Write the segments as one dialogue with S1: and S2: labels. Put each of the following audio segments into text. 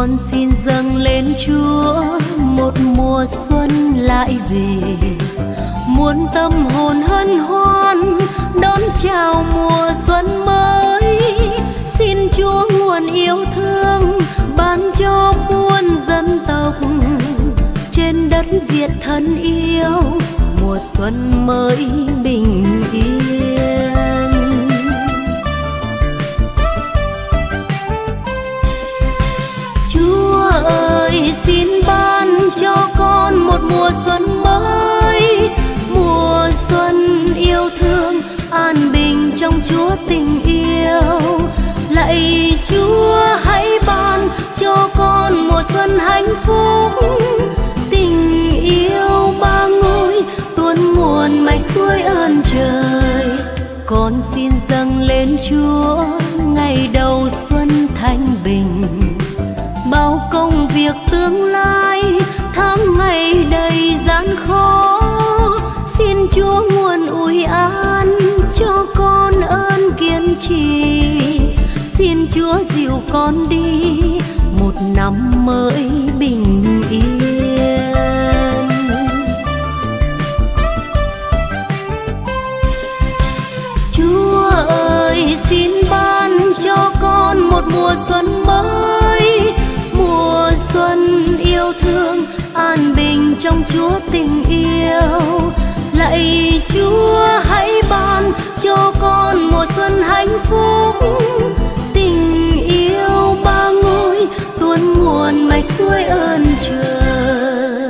S1: Con xin dâng lên Chúa một mùa xuân lại về, muôn tâm hồn hân hoan đón chào mùa xuân mới. Xin Chúa nguồn yêu thương ban cho muôn dân tộc trên đất Việt thân yêu, mùa xuân mới bình yên. Chúa ơi, xin ban cho con một mùa xuân mới, mùa xuân yêu thương an bình trong Chúa tình yêu. Lạy Chúa hãy ban cho con mùa xuân hạnh phúc, tình yêu ba ngôi tuôn nguồn mạch suối ơn trời. Con xin dâng lên Chúa ngày đầu xuân thanh bình, bao công việc tương lai tháng ngày đầy gian khó. Xin Chúa nguồn ủi an cho con ơn kiên trì, xin Chúa dìu con đi một năm mới bình yên. Chúa ơi, xin ban cho con một mùa xuân mới, mùa xuân yêu thương an bình trong Chúa tình yêu. Lạy Chúa hãy ban cho con mùa xuân hạnh phúc, tình yêu ba ngôi tuôn nguồn mạch suối ơn trời.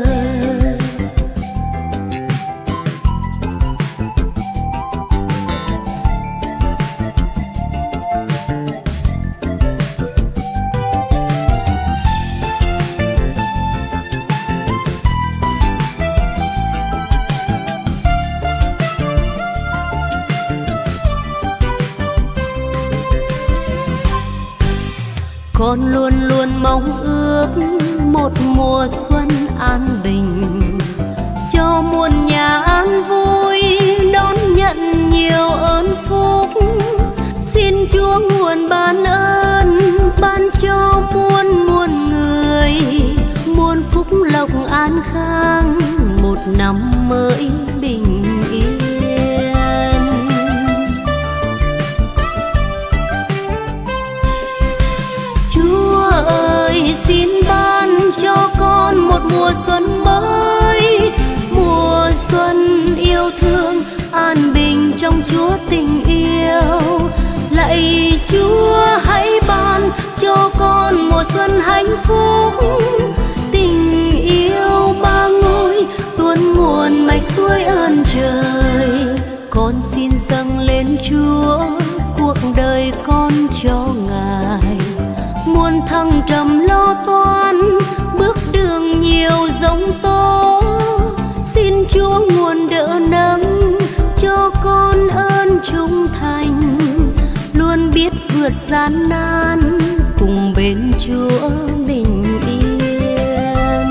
S1: Con luôn luôn mong ước một mùa xuân an bình, cho muôn nhà an vui đón nhận nhiều ơn phúc. Xin Chúa nguồn ban ơn ban cho muôn người, muôn phúc lộc an khang một năm mới bình yên. Xin ban cho con một mùa xuân mới, mùa xuân yêu thương an bình trong Chúa tình yêu. Lạy Chúa hãy ban cho con mùa xuân hạnh phúc, tình yêu ba ngôi tuôn nguồn mạch suối ơn trời. Con xin dâng lên Chúa cuộc đời con cho Ngài, muôn thăng trầm lo toan bước đường nhiều giông tố. Xin Chúa nguồn đỡ nâng cho con ơn trung thành, luôn biết vượt gian nan cùng bên Chúa bình yên.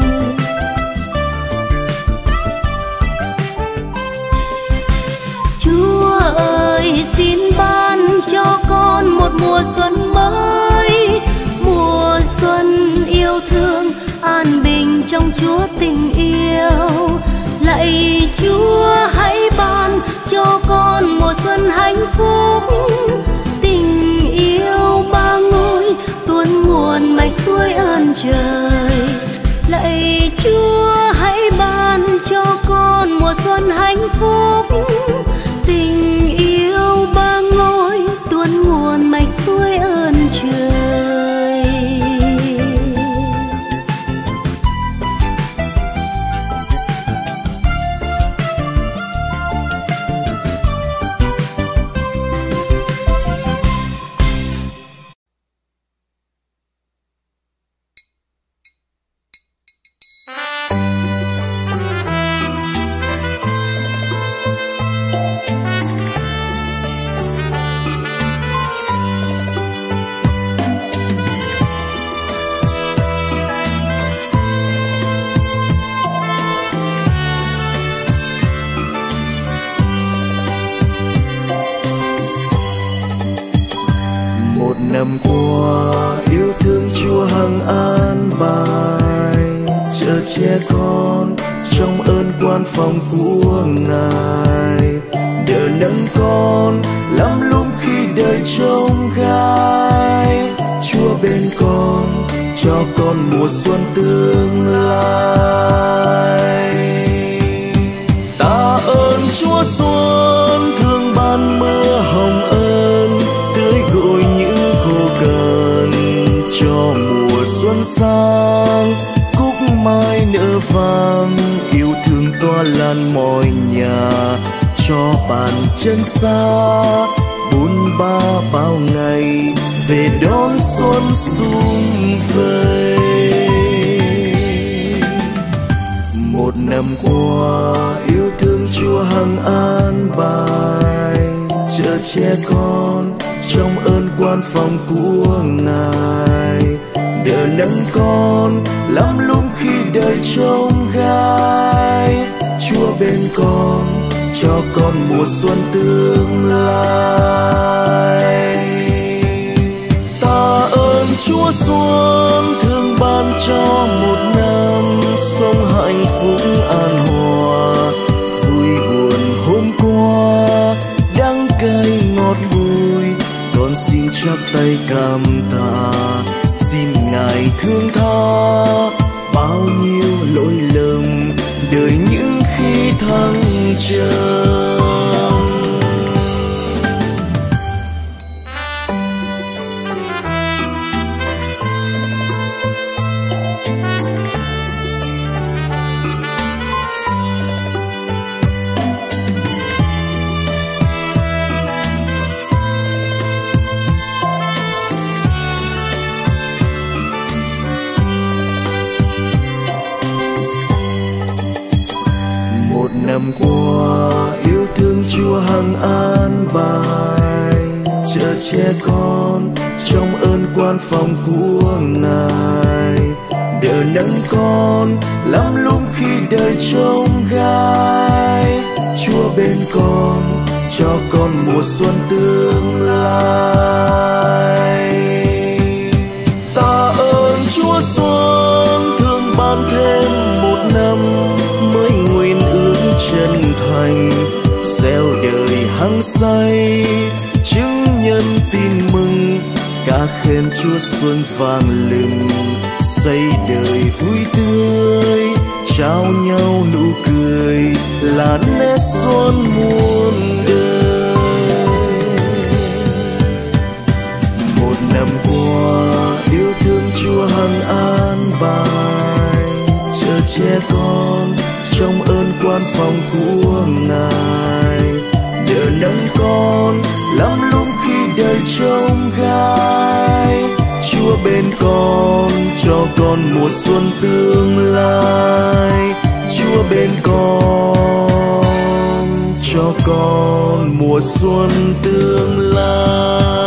S1: Chúa ơi, xin ban cho con một mùa xuân mới, mùa xuân yêu thương an bình trong Chúa tình yêu. Lạy Chúa hãy ban cho con mùa xuân hạnh phúc, tình yêu ba ngôi tuôn nguồn mạch suối ơn trời. Lạy Chúa hãy ban cho con mùa xuân hạnh phúc, tình yêu ba ngôi tuôn nguồn mạch suối ơn trời.
S2: năm qua yêu thương Chúa hằng an che con trong ơn quan phòng của Ngài. Đỡ nâng con lắm lúc khi đời trông gai, Chúa bên con cho con mùa xuân tương lai. Tạ ơn Chúa xuân thương ban mưa hồng ơn, tưới gội những khô cằn cho mùa xuân sang. Cúc mai nở vàng yêu thương tỏa lan mọi nhà, cho bàn chân xa bún ba bao ngày về đón xuân sum vầy. Một năm qua yêu thương Chúa hằng an bài, chở che con trong ơn quan phòng của Ngài. Đỡ nâng con lắm lúc khi đời trông gai, Chúa bên con cho con mùa xuân tương lai. Tạ ơn Chúa xuân thương ban cho một năm sống hạnh phúc an hòa. Vui buồn hôm qua đắng cay ngọt bùi, con xin chắp tay cảm tạ. Xin Ngài thương tha bao nhiêu lỗi lầm đời những khi thăng trầm. Năm qua yêu thương Chúa hằng an bài, chở che con trong ơn quan phòng của Ngài. Đỡ nâng con lắm lúc khi đời trông gai, Chúa bên con cho con mùa xuân tương lai. Tạ ơn Chúa xuân thương ban thêm một năm mới nguyện ước chân thành, gieo đời hăng say chứng nhân tin mừng. Ca khen Chúa xuân vang lừng, xây đời vui tươi, trao nhau nụ cười là nét xuân muôn đời. Một năm qua yêu thương Chúa hằng an bài, chở che con trong ơn quan phòng của Ngài. Đỡ nâng con lắm lúc khi đời trông gai, Chúa bên con cho con mùa xuân tương lai. Chúa bên con cho con mùa xuân tương lai.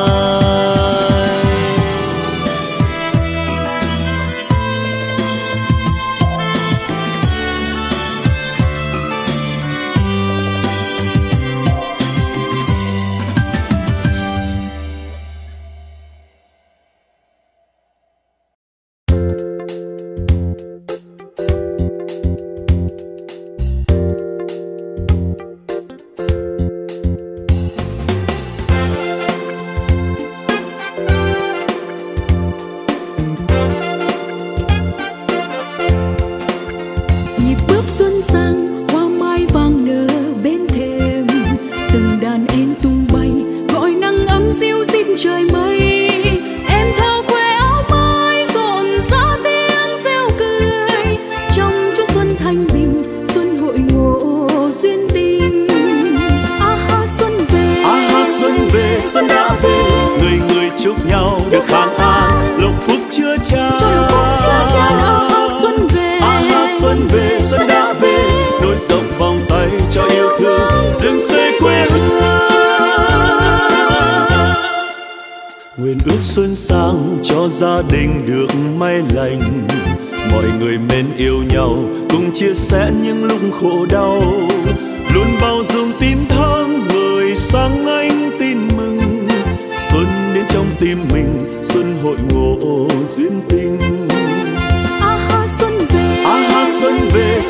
S3: Xuân sang cho gia đình được may lành, mọi người mến yêu nhau cùng chia sẻ những lúc khổ đau, luôn bao dung tim thắm người sáng ánh tin mừng. Xuân đến trong tim mình, xuân hội ngộ duyên tình.
S1: Xuân về,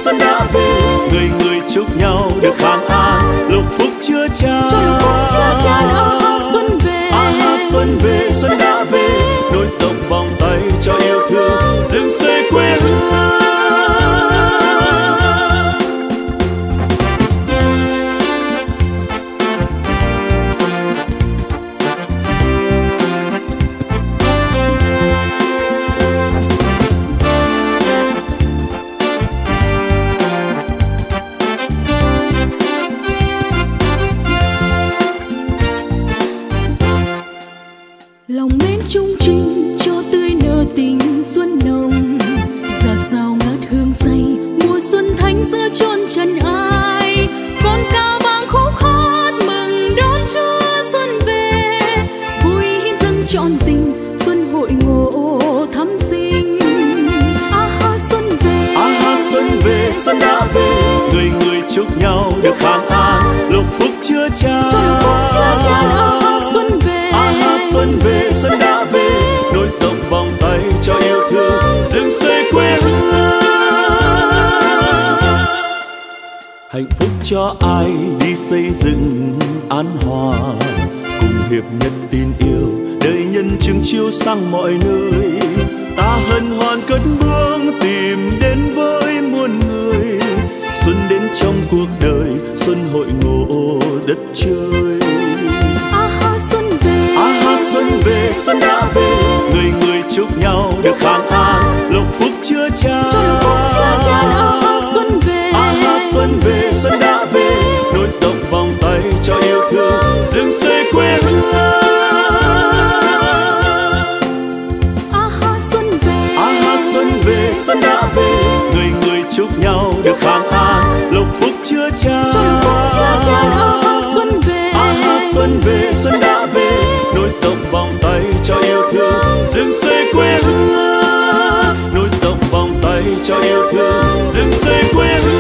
S3: xuân đã về, người người chúc nhau được khang an, lục phúc chưa chan.
S1: Cho lục phúc chưa chan, xuân về.
S3: Xuân về, xuân đã về, nối rộng vòng tay cho yêu thương, dựng xây quê hương.
S1: Lòng mến chung trình cho tươi nở tình xuân nồng, giạt rào ngát hương say mùa xuân thanh giữa chốn trần ai. Con cao vang khúc hát mừng đón Chúa xuân về, vui hiến dâng trọn tình xuân hội ngộ thắm sinh. Xuân về,
S3: xuân về, xuân đã về, người người chúc nhau được khang an, lục phúc chưa chan.
S1: Cho lục phúc chưa chan, xuân về.
S3: Xuân về, xuân đã về, nối rộng vòng tay cho yêu thương, dựng xây quê hương. Hạnh phúc cho ai đi xây dựng an hòa, cùng hiệp nhất tin yêu, đời nhân chứng chiếu sang mọi nơi. Ta hân hoan cất bước tìm đến với muôn người, xuân đến trong cuộc đời, xuân hội ngộ đất trời. Xuân về, xuân đã về, người người chúc nhau được khang an, lục phúc chưa chan.
S1: Cho lục phúc chưa chan, xuân về.
S3: Xuân về, xuân đã về, nối rộng vòng tay cho yêu thương, dựng xây quê hương. Xuân về, xuân đã về, người người chúc nhau được khang an, lục phúc chưa chan.
S1: Cho lục phúc chưa chan, xuân về.
S3: Xuân về, xuân đã về, nối rộng vòng tay cho yêu thương, dựng xây quê hương. Nối rộng vòng tay cho yêu thương, dựng xây quê hương.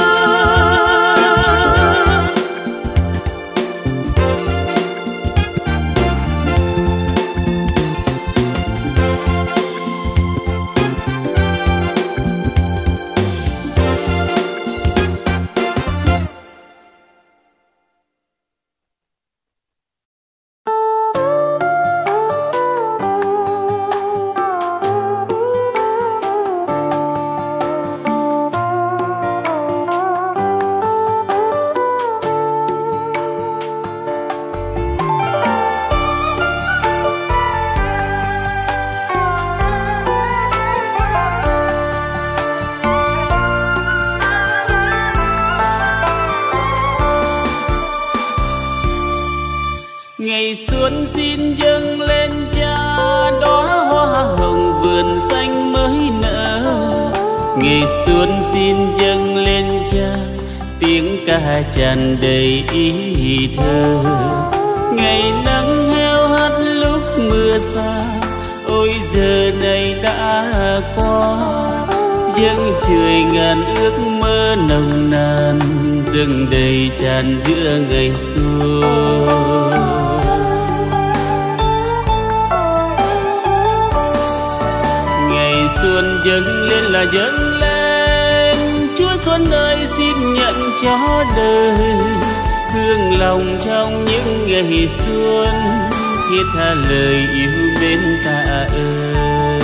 S4: Ngày xuân xin dâng lên Cha, đóa hoa hồng vườn xanh mới nở. Ngày xuân xin dâng lên Cha, tiếng ca tràn đầy ý thơ. Ngày nắng heo hắt lúc mưa xa, ôi giờ này đã qua. Dâng trời ngàn ước mơ nồng nàn, dâng đầy tràn giữa ngày xuân. Xuân dâng lên là dâng lên, Chúa Xuân ơi xin nhận cho đời. Thương lòng trong những ngày xuân, thiết tha lời yêu mến tạ ơn.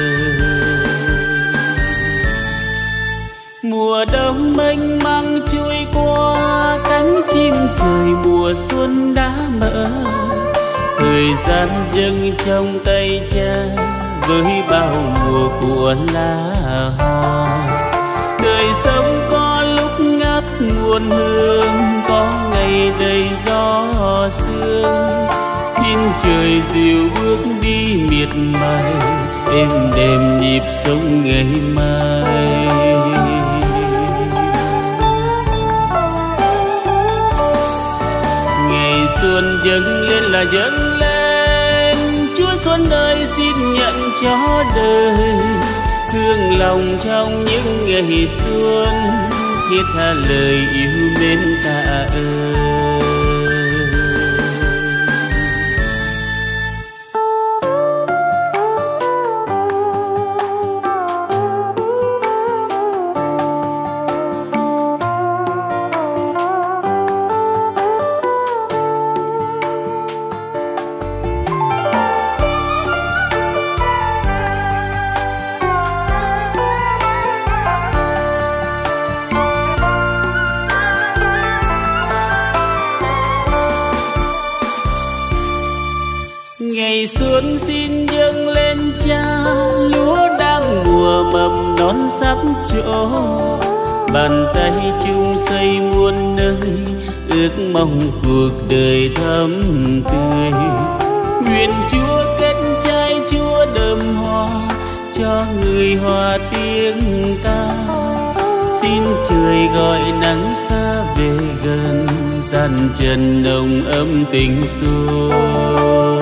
S4: Mùa đông mênh mang trôi qua, cánh chim trời mùa xuân đã mở. Thời gian dâng trong tay Cha, với bao mùa của lá hoa. Đời sống có lúc ngát nguồn hương, có ngày đầy gió sương. Xin trời dịu bước đi miệt mài, êm đềm nhịp sống ngày mai. Ngày xuân dâng lên là dâng lên, Chúa Xuân ơi xin nhận cho đời. Thương lòng trong những ngày xuân, thiết tha lời yêu mến tạ ơn. xuân xin dâng lên Cha, lúa đang mùa mầm non sắp trổ. Bàn tay chung xây muôn nơi, ước mong cuộc đời thắm tươi. Nguyện Chúa kết trái Chúa đơm hoa, cho người hòa tiếng ca. Xin trời gọi nắng xa về gần, gian trần nồng ấm tình xuân.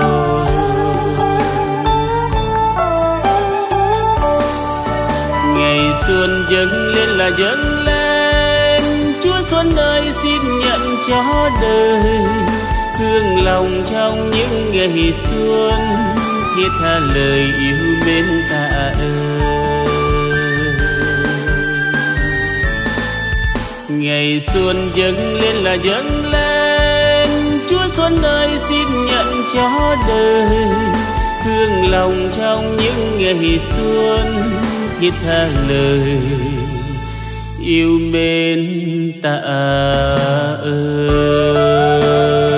S4: Ngày xuân dâng lên là dâng lên, Chúa xuân ơi xin nhận cho đời. Thương lòng trong những ngày xuân, thiết tha lời yêu mến tạ ơn. Ngày xuân dâng lên là dâng lên, Chúa xuân ơi xin nhận cho đời. Thương lòng trong những ngày xuân, thiết tha lời yêu mến tạ ơn.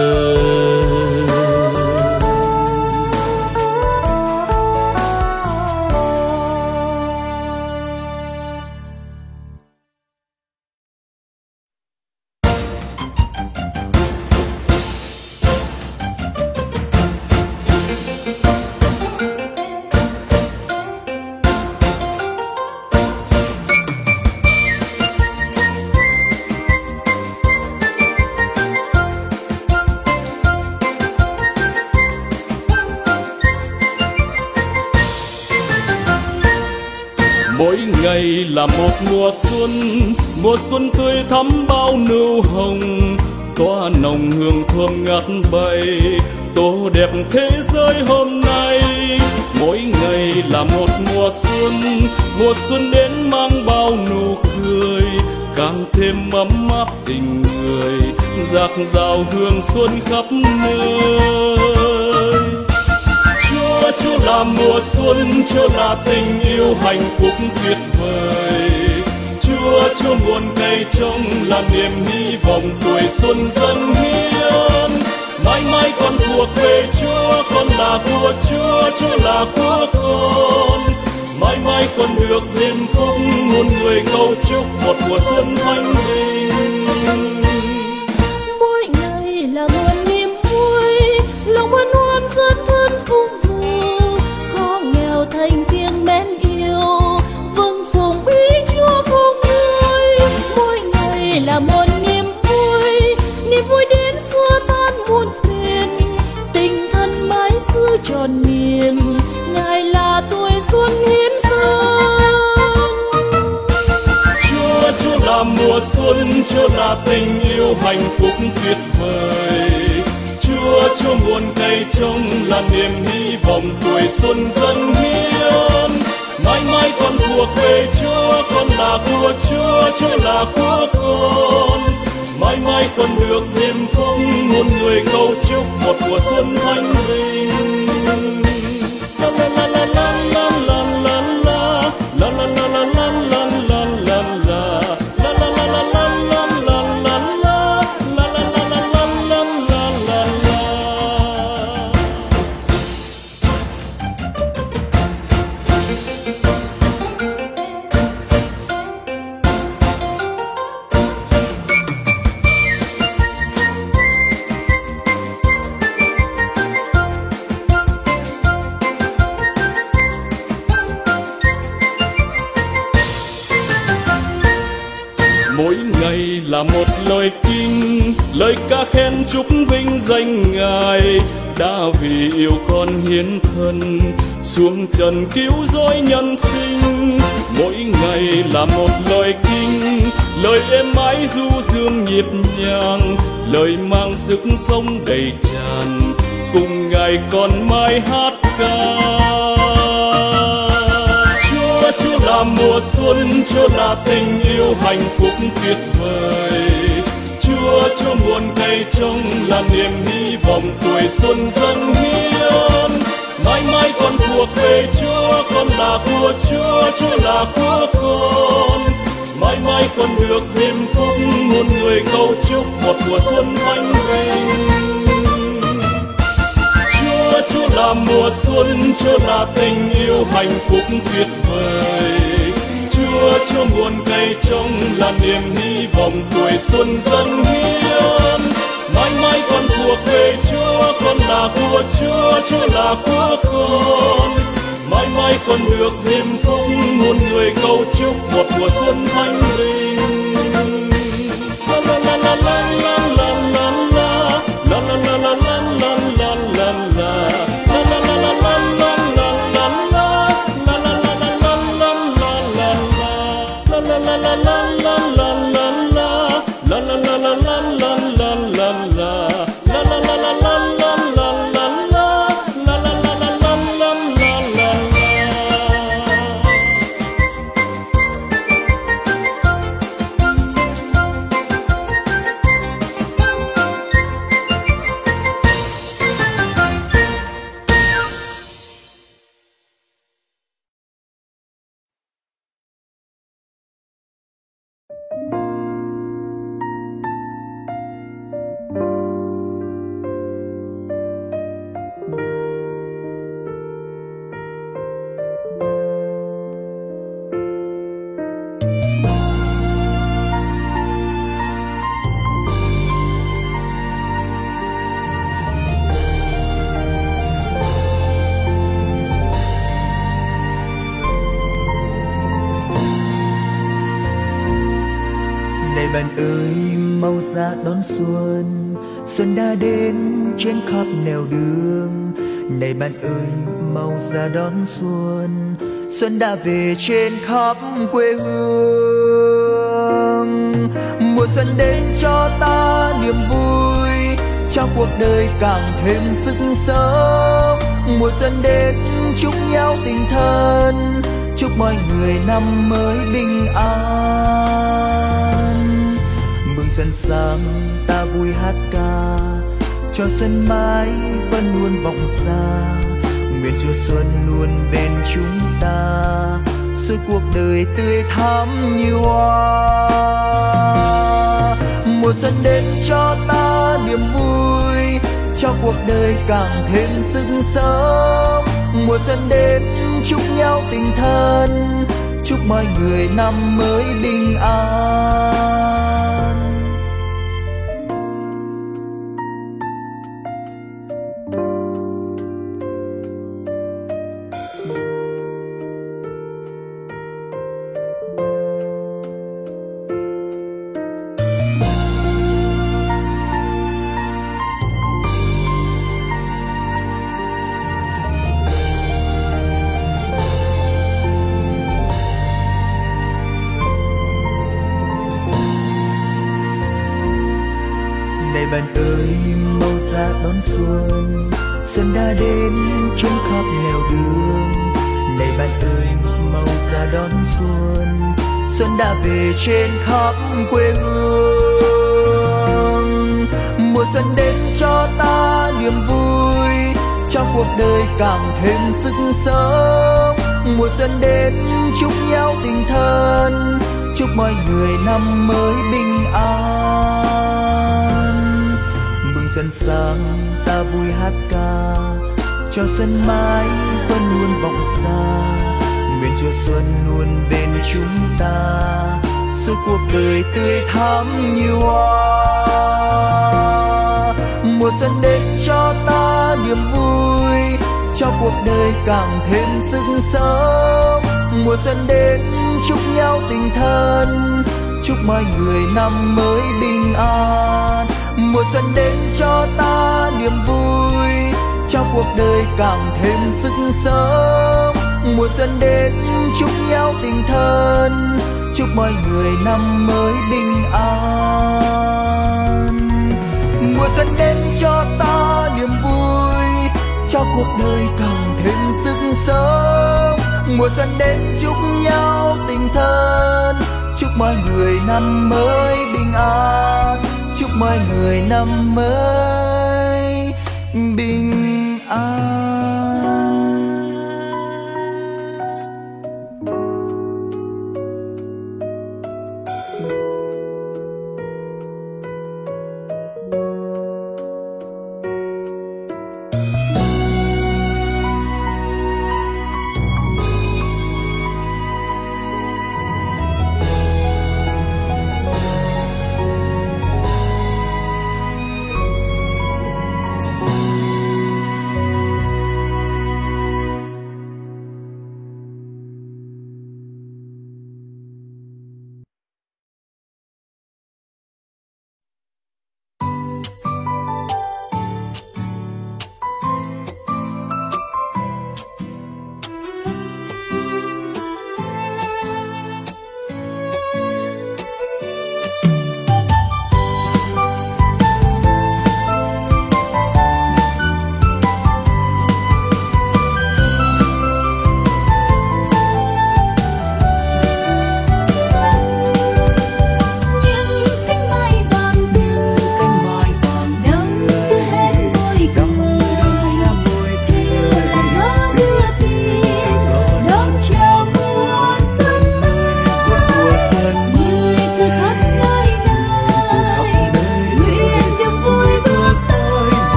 S3: Mỗi ngày là một mùa xuân tươi thắm bao nụ hồng, tỏa nồng hương thơm ngát bay, tô đẹp thế giới hôm nay. Mỗi ngày là một mùa xuân đến mang bao nụ cười, càng thêm ấm áp tình người, dạt dào hương xuân khắp nơi. Chúa là mùa xuân, Chúa là tình yêu hạnh phúc tuyệt vời. Chúa muôn cây trồng là niềm hy vọng tuổi xuân dâng hiến. Mãi mãi con thuộc về Chúa, con là của Chúa là của con. Mãi mãi con được diễm phúc, muôn người cầu chúc một mùa xuân thanh bình.
S1: Mỗi ngày là nguồn niềm vui, lòng hân hoan rất thân phụng vụ. Khó nghèo thành tiếng mến yêu, vâng phụng ý Chúa không nguôi. Mỗi ngày là một niềm vui đến xua tan muôn phiền. Tình thân mãi giữ tròn niềm, Ngài là tuổi xuân hiến dâng.
S3: Chúa là mùa xuân, Chúa là tình yêu hạnh phúc tuyệt vời. Chúa muôn cây trồng là niềm hy vọng tuổi xuân dâng hiến. Mãi mãi con thuộc về Chúa, con là của Chúa là của con. Mãi mãi con được diễm phúc, muôn người cầu chúc một mùa xuân thanh bình. La la la la la la la la la la la la la la la la la. Mỗi ngày là một lời kinh, lời ca khen chúc vinh danh Ngài, đã vì yêu con hiến thân xuống trần cứu rỗi nhân sinh. Mỗi ngày là một lời kinh, lời êm ái du dương nhịp nhàng, lời mang sức sống đầy tràn, cùng Ngài còn mãi hát ca. Chúa là mùa xuân, Chúa là tình yêu hạnh phúc tuyệt vời. Chúa muôn cây trồng là niềm hy vọng tuổi xuân dâng hiến. Mãi mãi con thuộc về Chúa, con là của Chúa là của con. Mãi mãi con được diễm phúc, muôn người cầu chúc một mùa xuân thanh bình. Chúa Chúa là mùa xuân, Chúa là tình yêu hạnh phúc tuyệt vời. Chúa nguồn cây trồng là niềm hy vọng tuổi xuân dâng hiến. Mãi mãi con thuộc về Chúa, con là của Chúa, Chúa là của con. Mãi mãi con được diêm phúc, muôn người cầu chúc một mùa xuân thanh bình. La la la la la la la la la la la la la la la la.
S2: Bạn ơi mau ra đón xuân, xuân đã đến trên khắp nẻo đường. Này bạn ơi mau ra đón xuân, xuân đã về trên khắp quê hương. Mùa xuân đến cho ta niềm vui, cho cuộc đời càng thêm sức sống. Mùa xuân đến chúc nhau tình thân, chúc mọi người năm mới bình an. Mừng xuân sang ta vui hát ca, cho xuân mãi vẫn luôn vọng xa. Nguyện Chúa xuân luôn bên chúng ta, suốt cuộc đời tươi thắm như hoa. Mùa xuân đến cho ta niềm vui, cho cuộc đời càng thêm sức sống. Mùa xuân đến chúc nhau tình thân, chúc mọi người năm mới bình an. Bạn ơi mau ra đón xuân, xuân đã đến trên khắp nẻo đường. Này bạn ơi mau ra đón xuân, xuân đã về trên khắp quê hương. Mùa xuân đến cho ta niềm vui, cho cuộc đời càng thêm sức sống. Mùa xuân đến chúc nhau tình thân, chúc mọi người năm mới bình an. Xuân sang ta vui hát ca, cho xuân mãi vẫn luôn vọng xa. Nguyện Chúa xuân luôn bên chúng ta, suốt cuộc đời tươi thắm như hoa. Mùa xuân đến cho ta niềm vui, cho cuộc đời càng thêm sức sống. Mùa xuân đến chúc nhau tình thân, chúc mọi người năm mới bình an. Mùa xuân đến cho ta niềm vui, cho cuộc đời càng thêm sức sống. Mùa xuân đến chúc nhau tình thân, chúc mọi người năm mới bình an. Mùa xuân đến cho ta niềm vui, cho cuộc đời càng thêm sức sống. Mùa xuân đến chúc nhau tình thân, chúc mọi người năm mới bình an. Chúc mọi người năm mới bình an.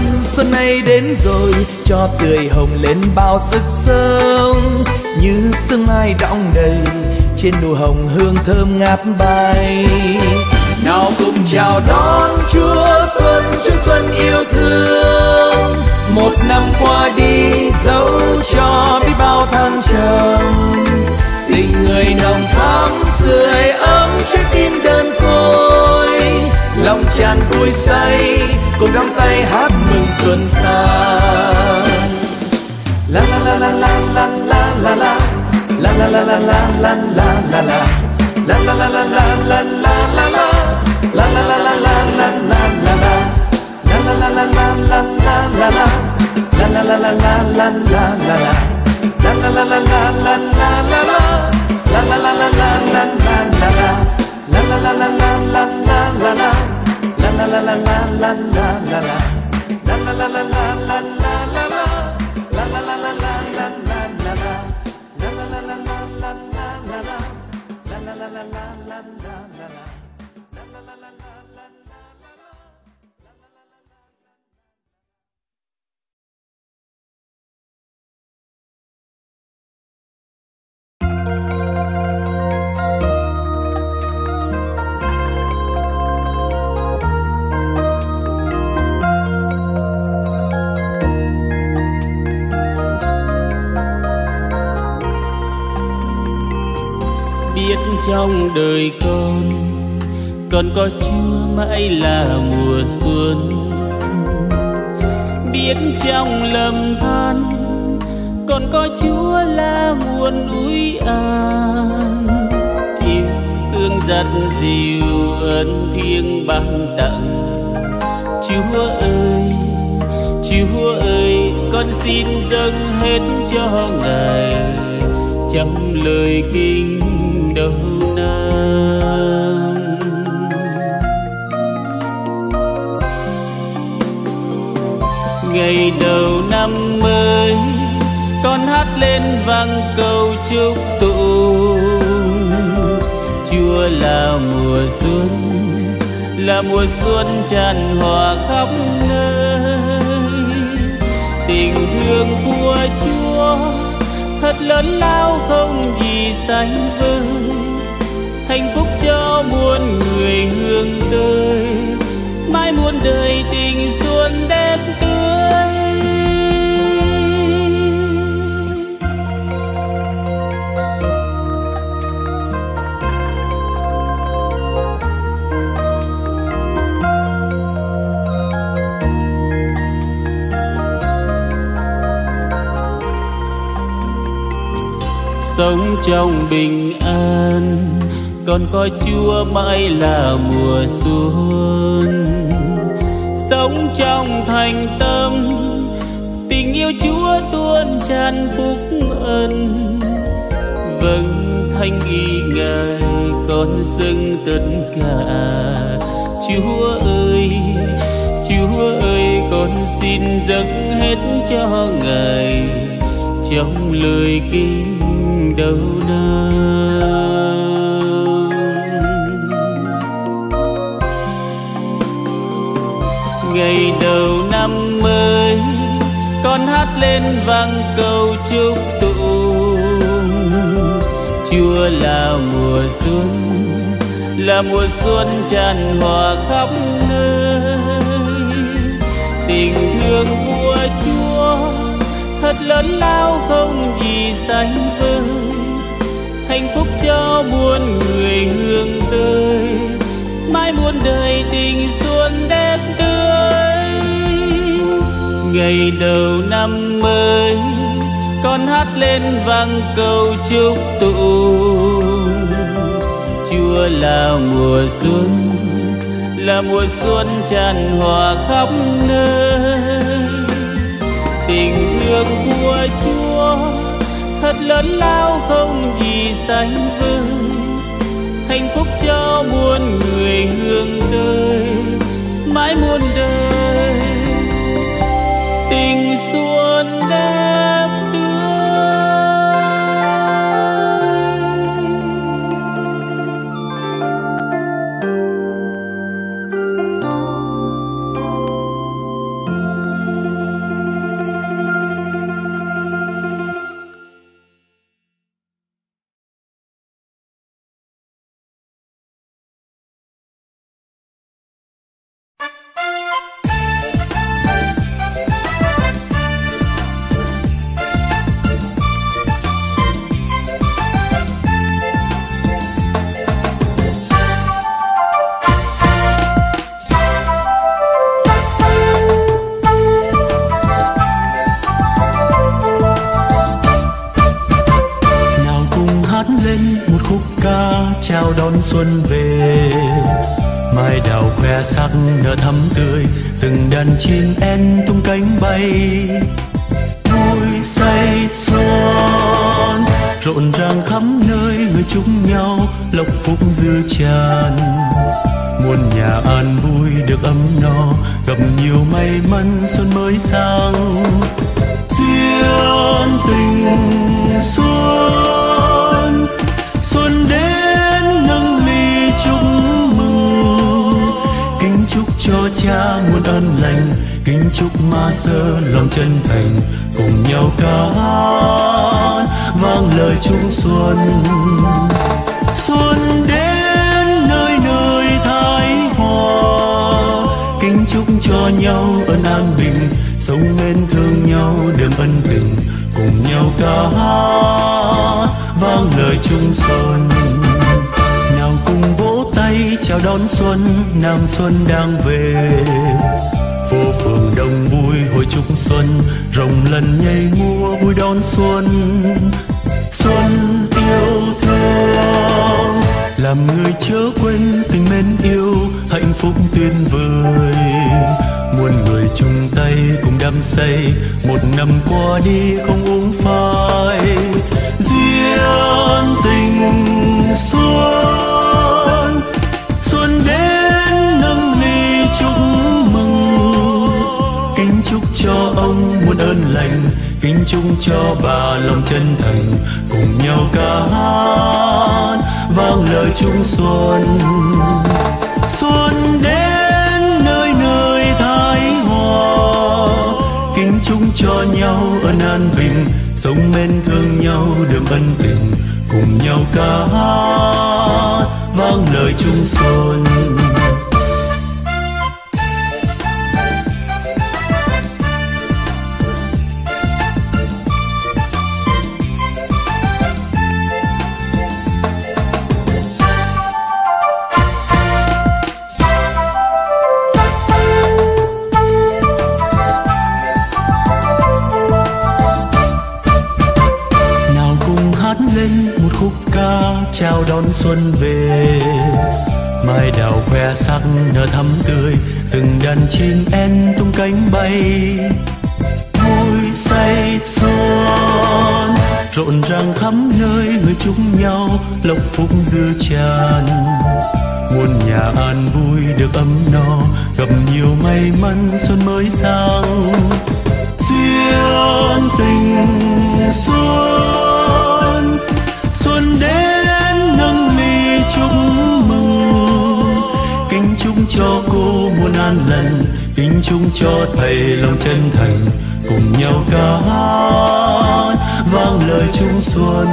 S5: xuân nay đến rồi, cho tươi hồng lên bao sức sống. Như sương mai đong đầy, trên nụ hồng hương thơm ngát bay. Nào cùng chào đón Chúa Xuân yêu thương. Một năm qua đi dẫu cho biết bao thăng trầm, tình người nồng thắm sưởi ấm trái tim đơn côi. Lòng tràn vui say cùng đắm tay hát mừng xuân sang. La la la la la la la la la la la la la la la la la la. La la la la la la la la la. La la la la la la la la la. La la la la la la la la la. La la la la la la la la la. La la la la la la la la la. La la la la la la la la la. La la la la la la la la la. La la la la la la la la la. La la la la la la la la la. La la la la la la la la la. La la la la la la la la la. La la la la la la la la la.
S4: Biết trong đời con có Chúa mãi là mùa xuân. Biết trong lầm than con có Chúa là nguồn ủi an. Yêu thương dắt dìu ơn thiêng ban tặng. Chúa ơi, con xin dâng hết cho Ngài trong lời kinh đầu năm. Ngày đầu năm mới con hát lên vang câu chúc tụng. Chúa là mùa xuân tràn hòa khắp nơi. Tình thương của Chúa thật lớn lao không gì sánh với. Hạnh phúc cho muôn người hướng tới, mãi muôn đời tình xuân đẹp tươi. Sống trong bình an, con có Chúa mãi là mùa xuân. Sống trong thành tâm, tình yêu Chúa tuôn tràn phúc ân. Vâng thanh y Ngài con dâng tất cả. Chúa ơi con xin dâng hết cho Ngài trong lời kinh đầu năm. Ngày đầu năm mới con hát lên vang câu chúc tụng. Chúa là mùa xuân tràn hòa khắp nơi. Tình thương của Chúa thật lớn lao không gì sánh với. Hạnh phúc cho muôn người hướng tới, mãi muôn đời tình xuân đẹp tươi. Ngày đầu năm mới con hát lên vang câu chúc tụng. Chúa là mùa xuân tràn hòa khắp nơi. Tình thương của Chúa thật lớn lao không gì sánh với. Hạnh phúc cho muôn người hướng tới, mãi muôn đời tình xuân đẹp tươi.
S3: chào đón xuân về. Mai đào khoe sắc nở thắm tươi, từng đàn chim én tung cánh bay. Vui say xuân rộn ràng khắp nơi, người chúc nhau lộc phúc dư tràn. Muôn nhà an vui được ấm no, gặp nhiều may mắn xuân mới sang. Duyên tình xuân, xuân đến nâng ly chúc mừng. Kính chúc cho cha muôn ơn lành, kính chúc ma sơ lòng chân thành. Cùng nhau ca hát vang lời chúc xuân. Xuân đến nơi nơi thái hòa, kính chúc cho nhau ơn an bình. Sống mến thương nhau đêm ân tình, cùng nhau ca hát vang lời chung xuân. Nào cùng vỗ tay chào đón xuân, nàng xuân đang về. Phố phường đông vui hồi chúc xuân, rồng lần nhảy múa vui đón xuân. Xuân yêu thương làm người chớ quên tình mến yêu, hạnh phúc tuyệt vời. Muôn người chung tay cùng đắm say, một năm qua đi không uổng phai. Duyên tình xuân, xuân đến nâng ly chúc mừng. Kính chúc cho ông muôn ơn lành, kính chúc cho bà lòng chân thành. Cùng nhau ca hát vang lời chúc xuân. Xuân đến nơi nơi thái hòa, kính chúc cho nhau ơn an bình. Sống mến thương nhau đượm ân tình, cùng nhau ca hát vang lời chúc xuân. Chào đón xuân về. Mai đào khoe sắc nở thắm tươi, từng đàn chim én tung cánh bay. Vui say xuân rộn ràng khắp nơi, người chúc nhau lộc phúc dư tràn. Muôn nhà an vui được ấm no, gặp nhiều may mắn xuân mới sang. Duyên tình xuân, xuân đến nâng ly chúc mừng. Kính chúc cho cô muôn an lành, kính chúc cho thầy lòng chân thành. Cùng nhau ca hát vang lời chúc xuân.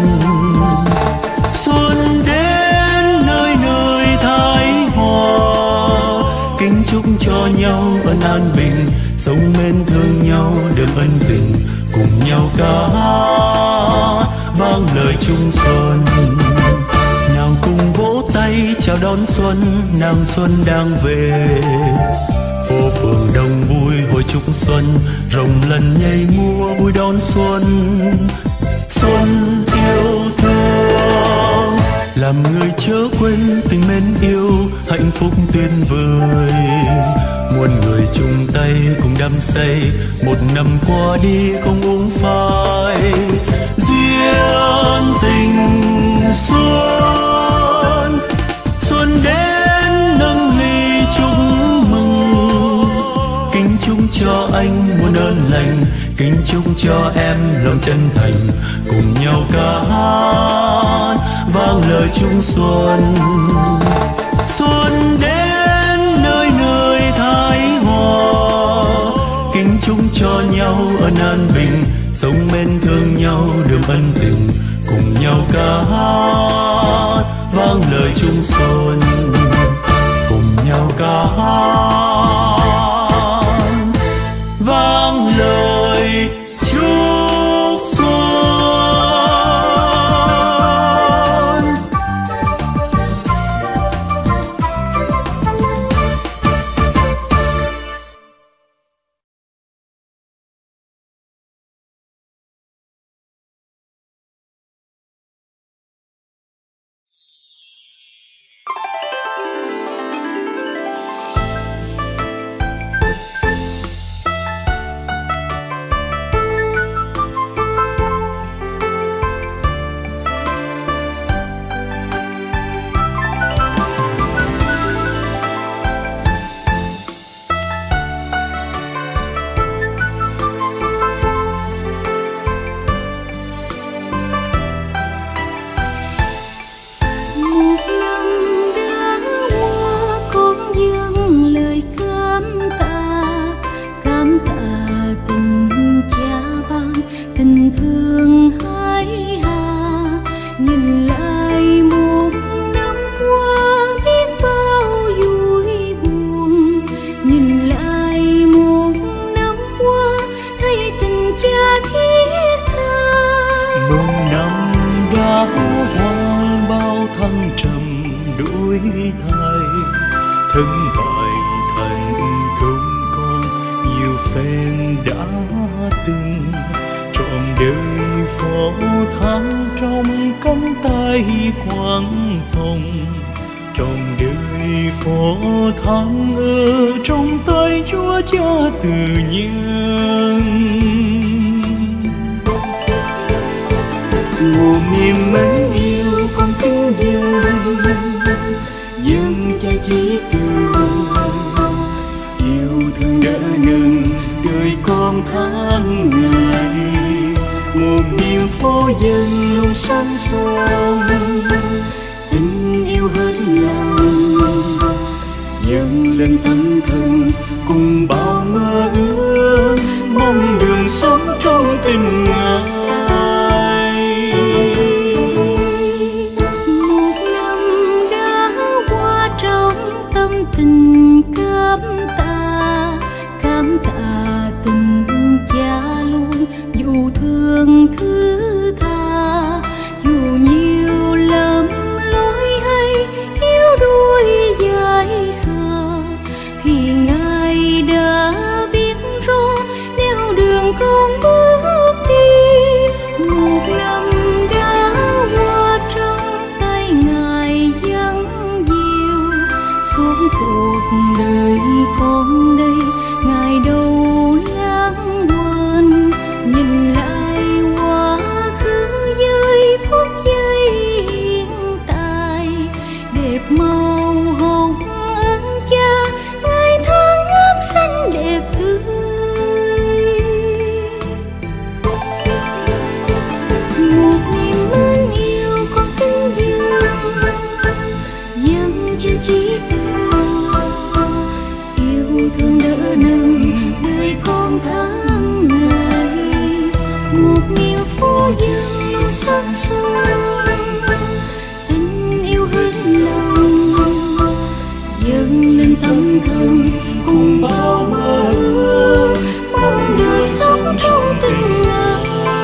S3: Xuân đến nơi nơi thái hòa, kính chúc cho nhau ơn an bình. Sống mến thương nhau đượm ân tình, cùng nhau ca hát vang lời chúc xuân. Nào cùng vỗ tay chào đón xuân, nàng xuân đang về. Phố phường đông vui hồi chúc xuân, rồng lần nhảy múa vui đón xuân. Xuân yêu thương làm người chớ quên tình mến yêu, hạnh phúc tuyệt vời. Muôn người chung tay cùng đắm say, một năm qua đi không uổng phai. Duyên tình xuân, xuân đến nâng ly chúc mừng. Kính chúc cho anh muôn ơn lành, kính chúc cho em lòng chân thành. Cùng nhau ca hát vang lời chúc xuân. Xuân đến nơi nơi thái hòa, kính chúc cho nhau ơn an bình. Sống mến thương nhau đượm ân tình, cùng nhau ca hát vang lời chúc xuân. Cùng nhau ca hát vang lời chúc xuân. đổi thay. Thân bại thành công con nhiều phen đã từng, trọn đời phó thác trong cánh tay quang phòng. Trọn đời phó thác ở trong tay Chúa Cha từ nhân.
S2: Mùa miền mến yêu con kính dâng Cha chí từ, yêu thương đỡ nâng đời con tháng ngày. Một niềm phố dân luôn sáng son, tình yêu hết lòng dâng lên tâm thân cùng bao mơ ước, mong đường sống trong tình Ngài.
S1: Một năm đã qua trong tâm tình cảm tạ tình Cha luôn dù thương thứ tha, dù nhiều lầm lỗi hay yếu đuối dại khờ, thì Ngài đã biết rõ nẻo đường con bước đi. Một năm đã qua trong tay Ngài dâng dìu, suốt cuộc đời con đây Ngài đâu lãng quên. Nhìn lại quá khứ giây phút giây hiện tại, đẹp màu hồng ơn Cha Ngài thơ ngát xanh đẹp tươi. Một niềm mến yêu con kính dâng Cha chí từ, yêu thương đỡ nâng đời con tháng ngày. Một niềm phố dân luôn sắc son, tình yêu hết lòng dâng lên tâm thân cùng bao mơ ước, mong được sống trong tình Ngài.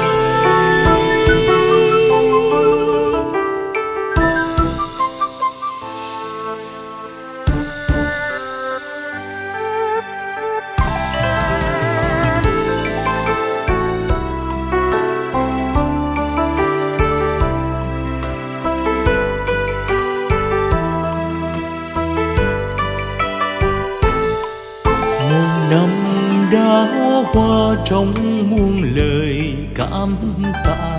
S3: Qua trong muôn lời cảm tạ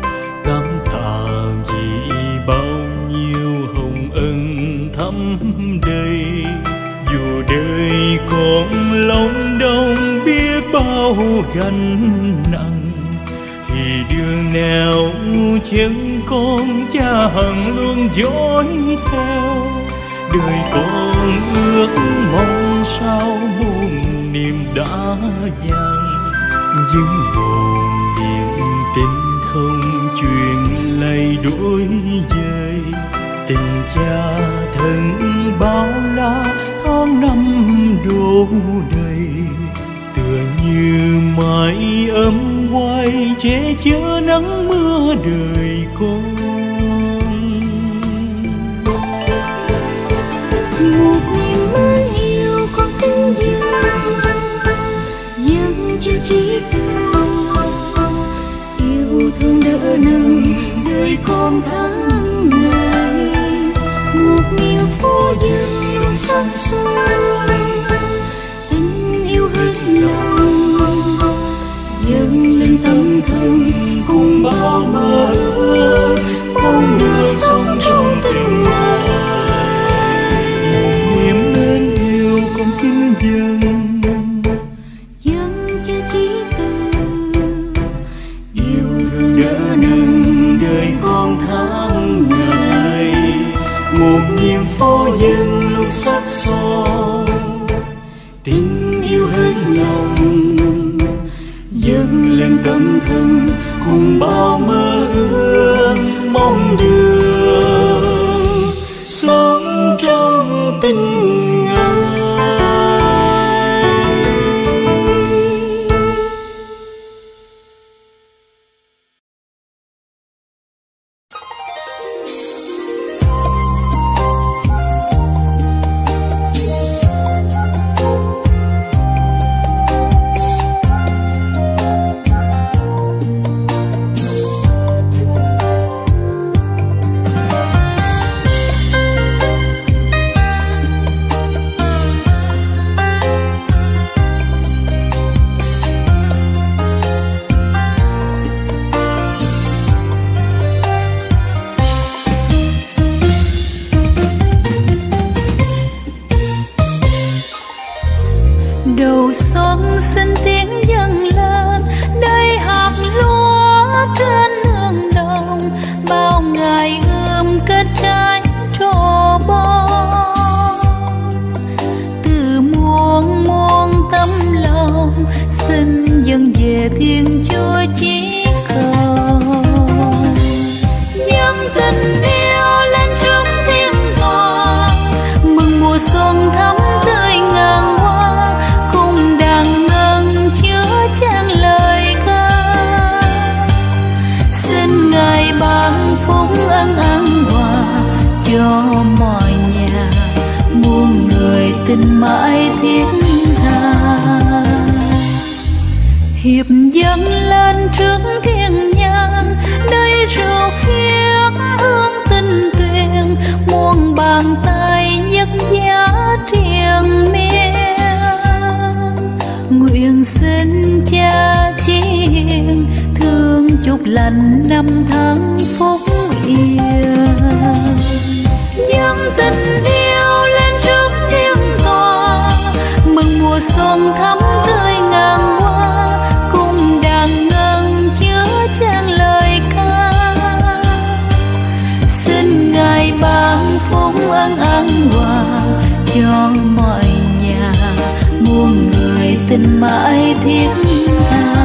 S3: vì bao nhiêu hồng ân thắm đầy. Dù đời còn lòng đông biết bao gánh nặng, thì đường nào chân con Cha hằng luôn dõi theo. Đời con ước mong sao muôn niềm đã vàng, nhưng một niềm tin không truyền lay đuổi dời. Tình Cha thân bao la tháng năm đổ đầy, tựa như mái ấm quay che chở nắng mưa đời con.
S1: Một niềm mến yêu con kính dâng Cha chí từ, yêu thương đỡ nâng đời con tháng ngày. Một niềm phố dân luôn sắc son, tình yêu hết lòng dâng lên tâm thân cùng bao mơ ước, mong được sống trong tình Ngài.
S3: Niềm mến yêu con kính dâng
S1: Cha chí từ,
S2: yêu thương đỡ nâng đời con tháng ngày. Một niềm phố dân luôn sắc son, tình yêu hết lòng dâng lên tâm thân cùng bao mơ ước, mong được sống trong tình Ngài.
S1: Đầu xuân xin tiếng dâng lên, đây hạt lúa trên nương đồng, bao ngày kết trái trổ bông. Từ muôn muôn tấm lòng xin dâng về Thiên Chúa chí cầu. Dâng tình yêu lên trước thiên thượng, mừng mùa xuân thắm tươi ngàn hoa, cùng đàn ngân chứa chan lời ca. Xin Ngài ban phúc ân ân hòa cho mọi nhà, muôn người tình mãi thiết tha. Hiệp dâng lên trước thiên nhang, đây rượu khiết hương tinh tuyền, muôn bàn tay nhất giá triền miên. Nguyện xin Cha chi hiền, thương chúc lành năm tháng phúc yên. Dâng tình yêu lên trước thiên tòa, mừng mùa xuân thắm tươi ngàn hoa, cùng đàn ngân chứa chan lời ca. Xin Ngài ban phúc ân ân hòa cho mọi nhà, muôn người tình mãi thiết tha.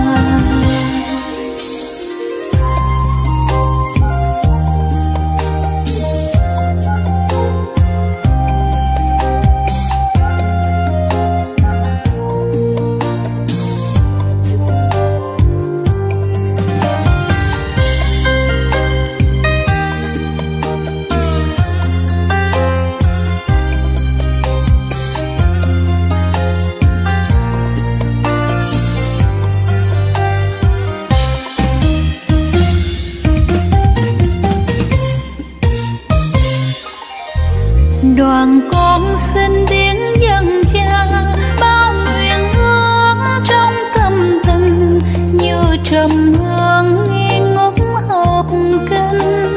S1: Đoàn con xin tiếng dân Cha, bao nguyện ước trong tâm tình, như trầm hương nghi ngút hợp kinh.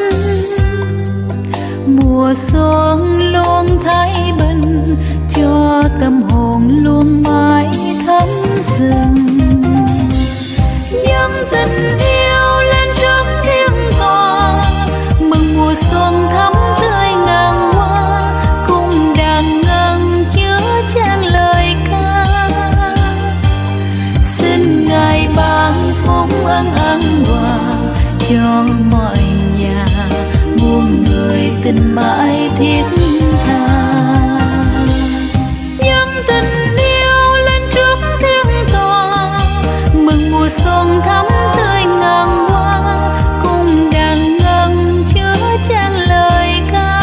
S1: Mùa xuân luôn thái bình, cho tâm hồn luôn mãi thấm rừng. Dâng tình yêu lên trước thiên tòa, mừng mùa xuân thắm tươi ngàn hoa, cùng đàn ngân chứa chan lời ca. Xin Ngài ban phúc ân ân hòa cho mọi nhà, muôn người tình mãi thiết tha. Dâng tình yêu lên trước thiên tòa, mừng mùa xuân thắm tươi ngàn hoa, cùng đàn ngân chứa chan lời ca.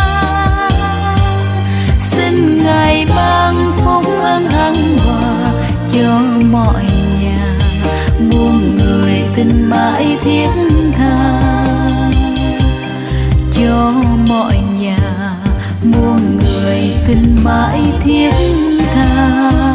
S1: Xin Ngài ban phúc ân ân hòa cho mọi nhà, muôn người tình mãi thiết tha. Cho mọi nhà, muôn người tình mãi thiết tha.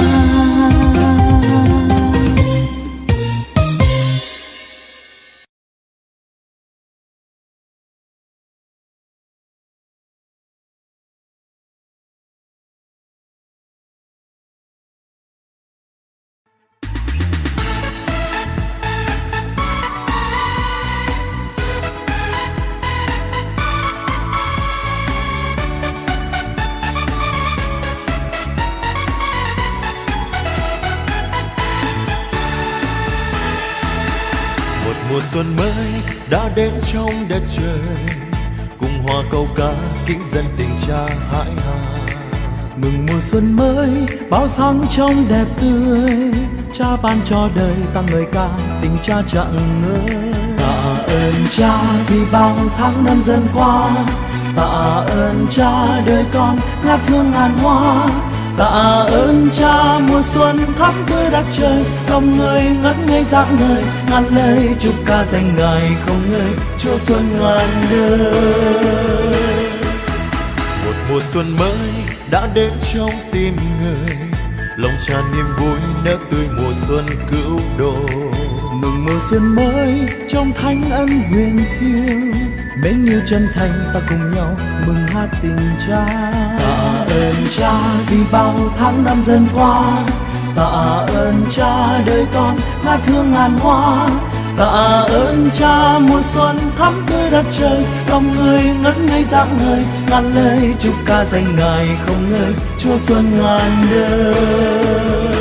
S3: Mùa xuân mới đã đến trong đất trời, cùng hoa câu ca kính dân tình Cha hãi hà.
S5: Mừng mùa xuân mới, bao sáng trong đẹp tươi, Cha ban cho đời ta ngợi ca tình Cha chẳng ngơi. Tạ ơn Cha vì bao tháng năm dần qua, tạ ơn Cha đời con ngát hương ngàn hoa. Tạ ơn Cha mùa xuân thắm tươi đất trời, lòng người ngất ngây dạng ngời, ngàn lời chúc ca danh Ngài không ngơi, Chúa xuân ngàn đời.
S3: Một mùa xuân mới đã đến trong tim người, lòng tràn niềm vui nở tươi mùa xuân cứu độ.
S5: Mừng mùa xuân mới trong thánh ân huyền siêu, mến yêu chân thành ta cùng nhau mừng hát tình Cha. Tạ ơn Cha vì bao tháng năm dần qua, tạ ơn Cha đời con ngát hương ngàn hoa. Tạ ơn Cha mùa xuân thắm tươi đất trời, lòng người ngất ngây rạng ngời, ngàn lời chúc ca danh Ngài không ngơi, Chúa xuân ngàn đời.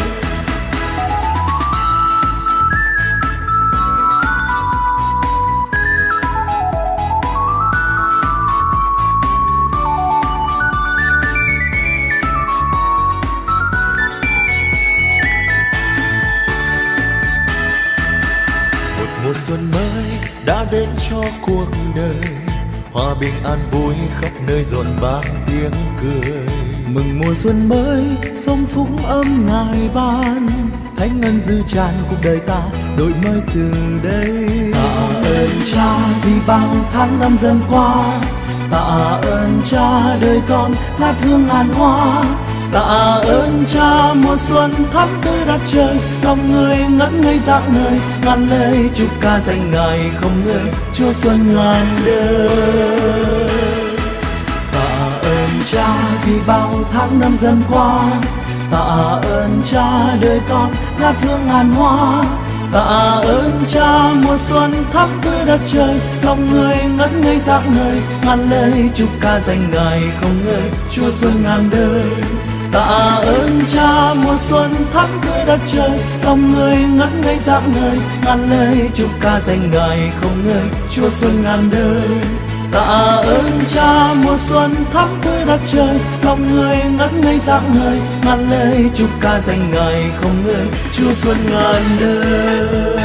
S3: Mùa xuân mới đã đến cho cuộc đời, hòa bình an vui khắp nơi rộn vang tiếng cười.
S5: Mừng mùa xuân mới, sống phúc ấm Ngài ban, thánh ân dư tràn cuộc đời ta đổi mới từ đây. Tạ ơn Cha vì bao tháng năm dần qua, tạ ơn Cha đời con ngát hương ngàn hoa. Tạ ơn Cha mùa xuân thắm tươi đất trời, lòng người ngất ngây rạng ngời, ngàn lời chúc ca danh Ngài không ngơi, Chúa xuân ngàn đời. Tạ ơn Cha vì bao tháng năm dần qua, tạ ơn Cha đời con ngát hương ngàn hoa. Tạ ơn Cha mùa xuân thắm tươi đất trời, lòng người ngất ngây rạng ngời, ngàn lời chúc ca danh Ngài không ngơi, Chúa xuân ngàn đời. Tạ ơn Cha mùa xuân thắm tươi đất trời, lòng người ngất ngây rạng ngời, ngàn lời chúc ca danh Ngài không ngơi, Chúa xuân ngàn đời. Tạ ơn Cha mùa xuân thắm tươi đất trời, lòng người ngất ngây rạng ngời, ngàn lời chúc ca danh Ngài không ngơi, Chúa xuân ngàn đời.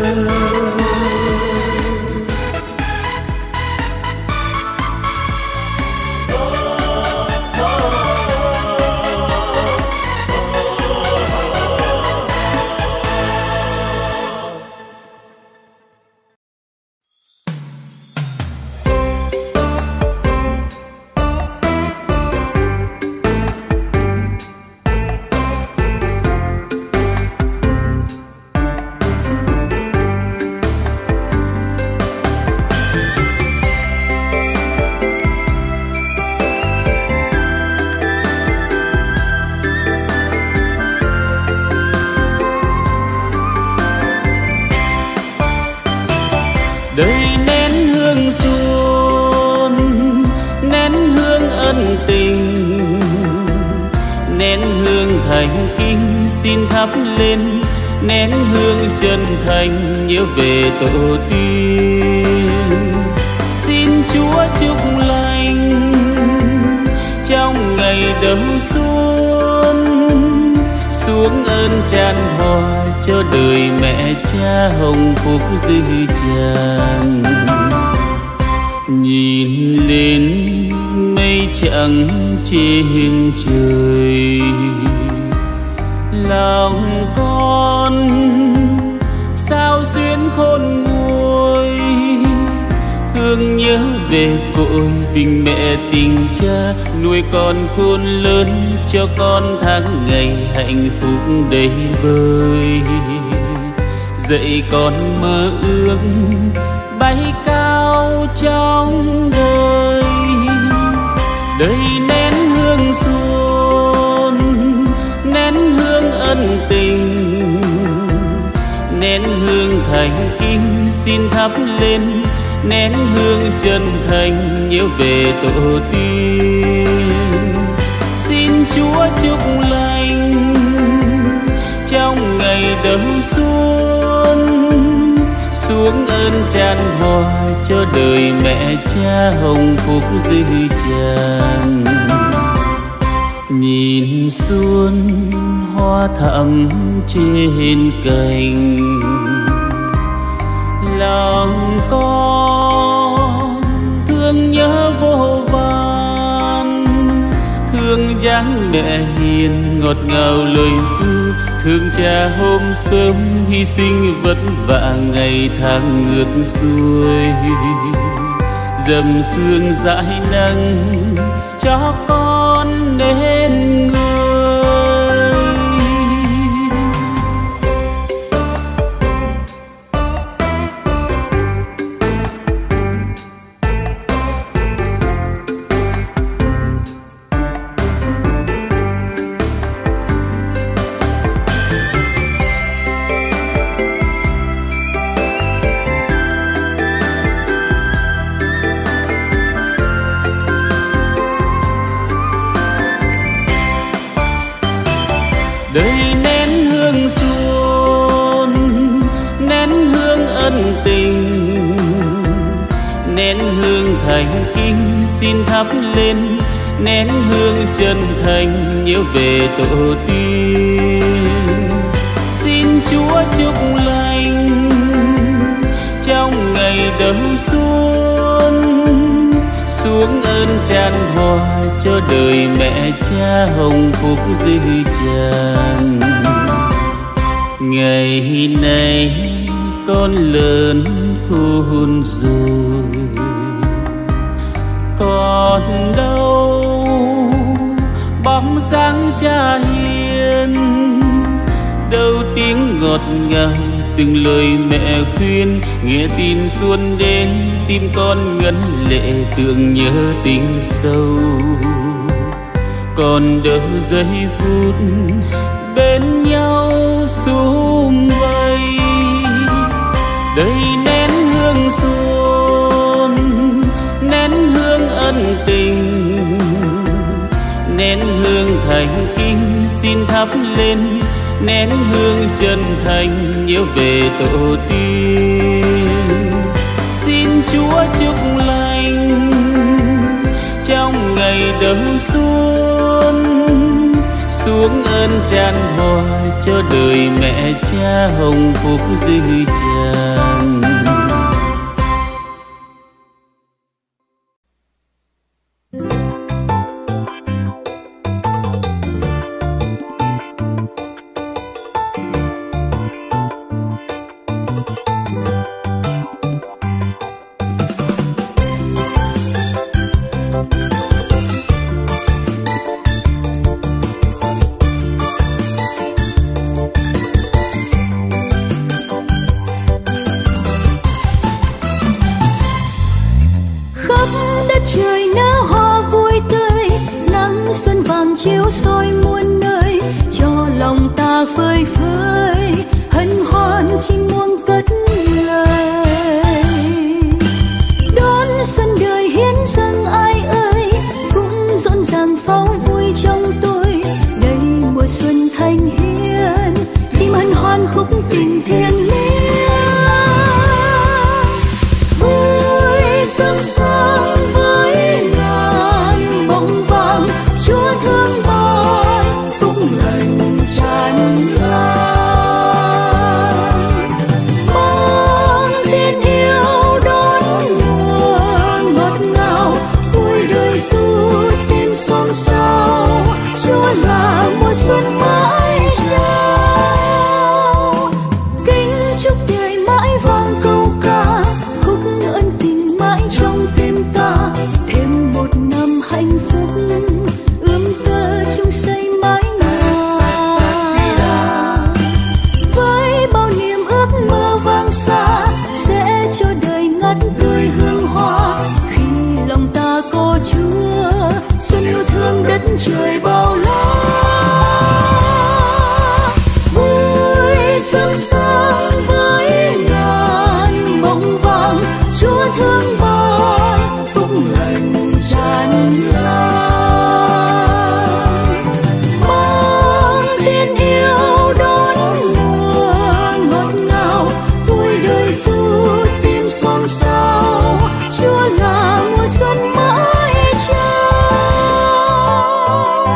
S4: Đời nén hương xuân, nén hương ân tình, nén hương thành kính xin thắp lên, nén hương chân thành nhớ về tổ tiên. Xin Chúa chúc lành trong ngày đầu xuân, xuống ơn tràn hòa cho đời mẹ cha hồng phúc dư tràn. Nhìn lên mây trắng trên trời, lòng con sao xuyến khôn nguôi, thương nhớ về cội tình mẹ tình cha, nuôi con khôn lớn cho con tháng ngày hạnh phúc đầy vơi. Dạy con mơ ước bay cao trong đời, đời nén hương xuân, nén hương ân tình, nén hương thành kính xin thắp lên, nén hương chân thành nhớ về tổ tiên. Xin Chúa chúc lành trong ngày đầu xuân, xuống ơn tràn hòa cho đời mẹ cha hồng phúc dư tràn. Nhìn xuân hoa thắm trên cành, lòng con thương nhớ vô vàn, thương dáng mẹ hiền ngọt ngào lời ru, thương cha hôm sớm hy sinh vất vả ngày tháng ngược xuôi. Dầm sương dãi nắng cho con nên người. nén hương xuân, nén hương ân tình, nén hương thành kính xin thắp lên, nén hương chân thành nhớ về tổ tiên. Xin Chúa chúc lành trong ngày đầu xuân, xuống ơn tràn hòa cho đời mẹ cha hồng phúc dư tràn. Ngày này con lớn khôn rồi, còn đâu bóng dáng cha hiền, đâu tiếng ngọt ngào từng lời mẹ khuyên. Nghe tin xuân đến tim con ngấn lệ tưởng nhớ tình sâu, còn đợi giây phút bên nhau sum vầy. Đây nén hương xuân, nén hương ân tình, nén hương thành kính xin thắp lên, nén hương chân thành nhớ về tổ tiên. Xin Chúa chúc lành trong ngày đầu xuân, xuống ơn tràn hòa cho đời mẹ cha hồng phúc dư tràn.
S1: chiếu soi muôn nơi, cho lòng ta phơi phới hân hoan chim muông cất lời. Đón xuân đời hiến dâng ai ơi, cũng rộn ràng pháo vui trong tôi. Đây mùa xuân thanh hiền, tim hân hoan khúc tình thiêng liêng. Vui xuân sang với ngàn bông vàng, Chúa thương ban phúc lành tràn lan. Mang tin yêu đón mùa ngọt ngào, vui đời tu tim xôn xao. Chúa là mùa xuân mãi trao, kính chúc đời mãi vang câu ca, khúc ân tình mãi trong tim ta. Thêm một năm hạnh phúc chung xây mái nhà, với bao niềm ước mơ vang xa, sẽ cho đời ngát tươi hương hoa. Khi lòng ta có Chúa, xuân yêu thương đất trời bao la. Vui xuân sang với ngàn bông vàng, Chúa thương ban phúc lành tràn lan. Sao Chúa là mùa xuân mãi trao.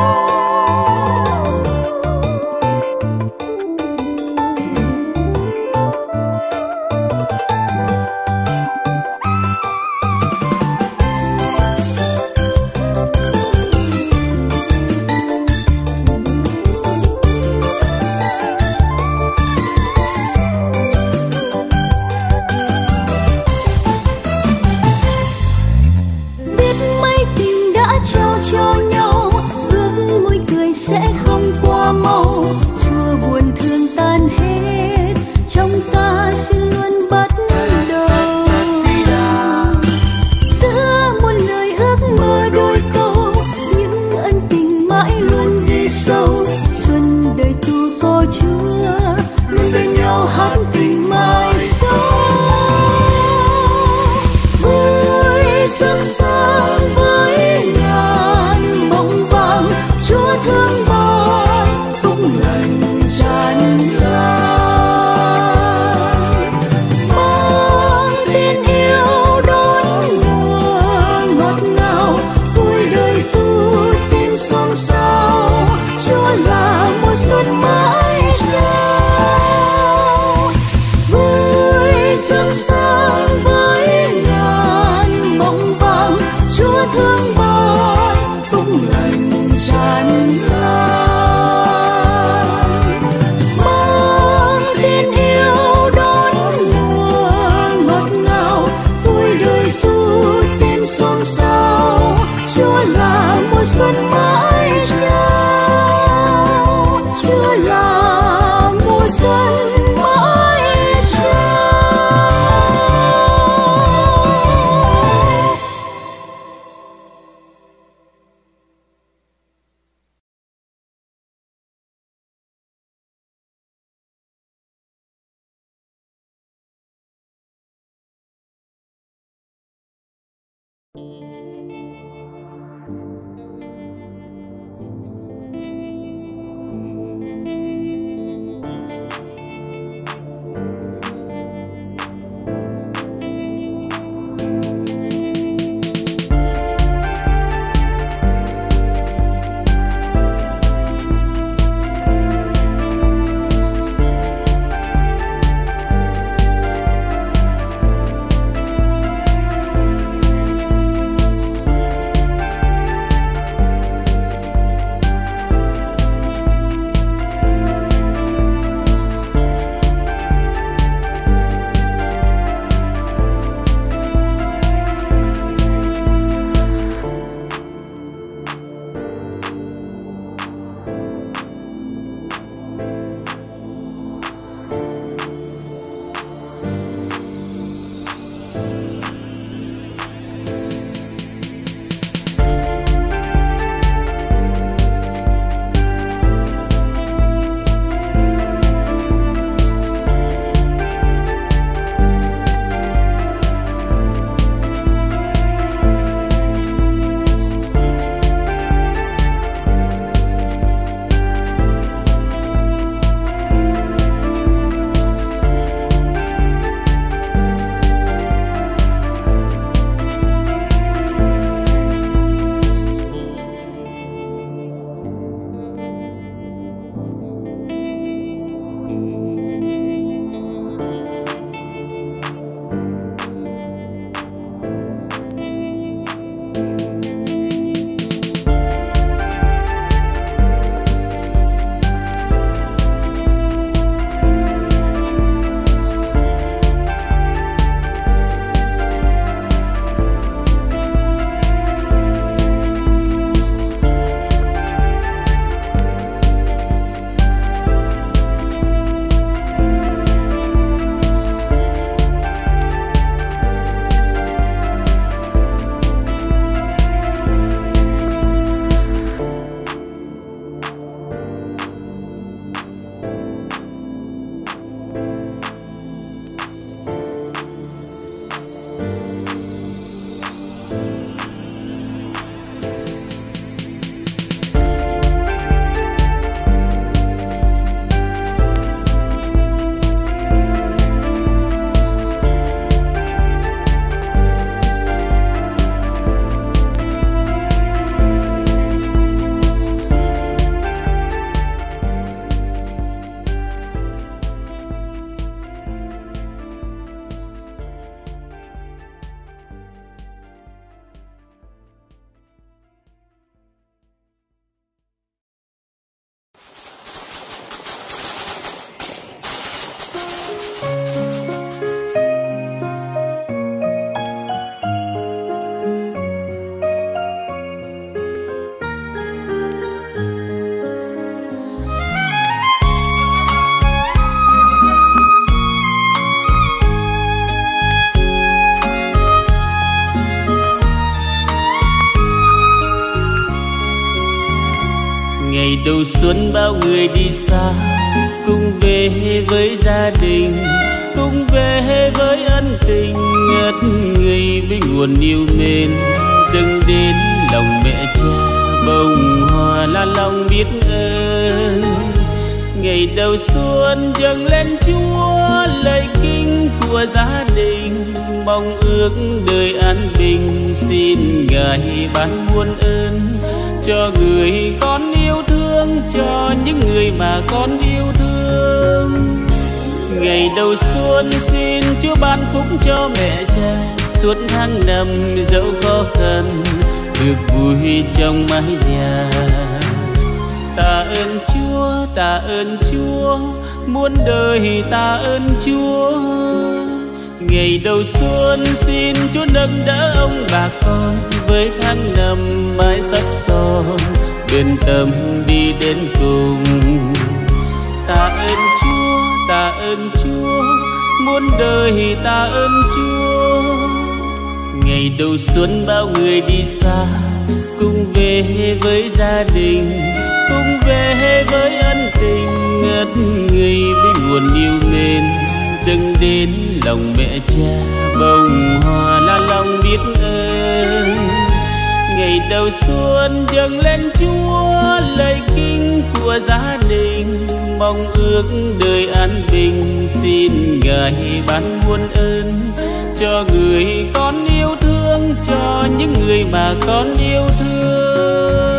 S4: đầu xuân bao người đi xa, cùng về với gia đình, cùng về với ân tình ngất ngây với nguồn yêu mến. Dâng đến lòng mẹ cha bông hoa là lòng biết ơn. Ngày đầu xuân dâng lên Chúa lời kinh của gia đình, mong ước đời an bình. Xin Ngài ban muôn ơn cho người con yêu thương, cho những người mà con yêu thương. Ngày đầu xuân xin Chúa ban phúc cho mẹ cha, suốt tháng năm dẫu khó khăn được vui trong mái nhà. Tạ ơn Chúa, tạ ơn Chúa, muôn đời tạ ơn Chúa. Ngày đầu xuân xin Chúa nâng đỡ ông bà con, với tháng năm mãi sắt son bên tâm đi đến cùng. Tạ ơn Chúa, tạ ơn Chúa, muôn đời tạ ơn Chúa. Ngày đầu xuân bao người đi xa, cùng về với gia đình, cùng về với ân tình ngất ngây với nguồn yêu mến. Dâng đến lòng mẹ cha bông hoa là lòng biết ơn. Ngày đầu xuân dâng lên Chúa lời kinh của gia đình, mong ước đời an bình. Xin Ngài ban muôn ơn cho người con yêu thương, cho những người mà con yêu thương.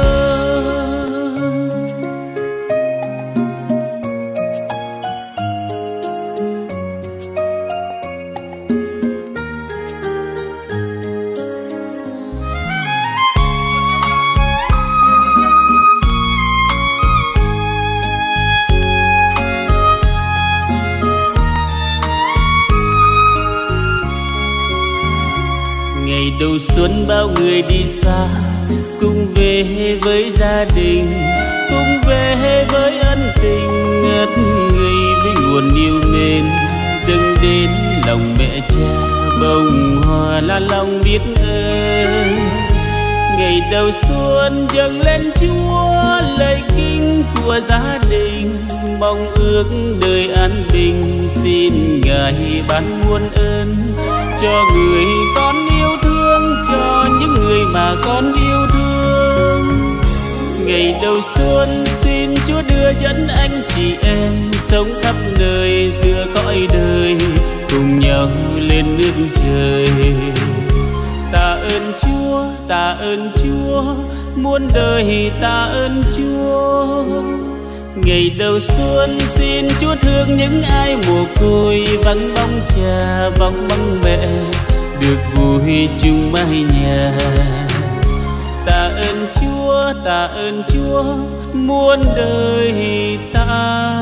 S4: Ngày đầu xuân bao người đi xa, cùng về với gia đình, cùng về với ân tình ngất ngây với nguồn yêu mến. Dâng đến lòng mẹ cha bông hoa là lòng biết ơn. Ngày đầu xuân dâng lên Chúa lời kinh của gia đình, mong ước đời an bình. Xin Ngài ban muôn ơn cho người con yêu thương, cho những người mà con yêu thương. Ngày đầu xuân xin Chúa đưa dẫn anh chị em sống khắp nơi giữa cõi đời, cùng nhau lên nước trời. Tạ ơn Chúa, tạ ơn Chúa, muôn đời tạ ơn Chúa. Ngày đầu xuân xin Chúa thương những ai mồ côi, vắng bóng cha vắng bóng mẹ, được vui chung mái nhà. Tạ ơn Chúa, tạ ơn Chúa, muôn đời tạ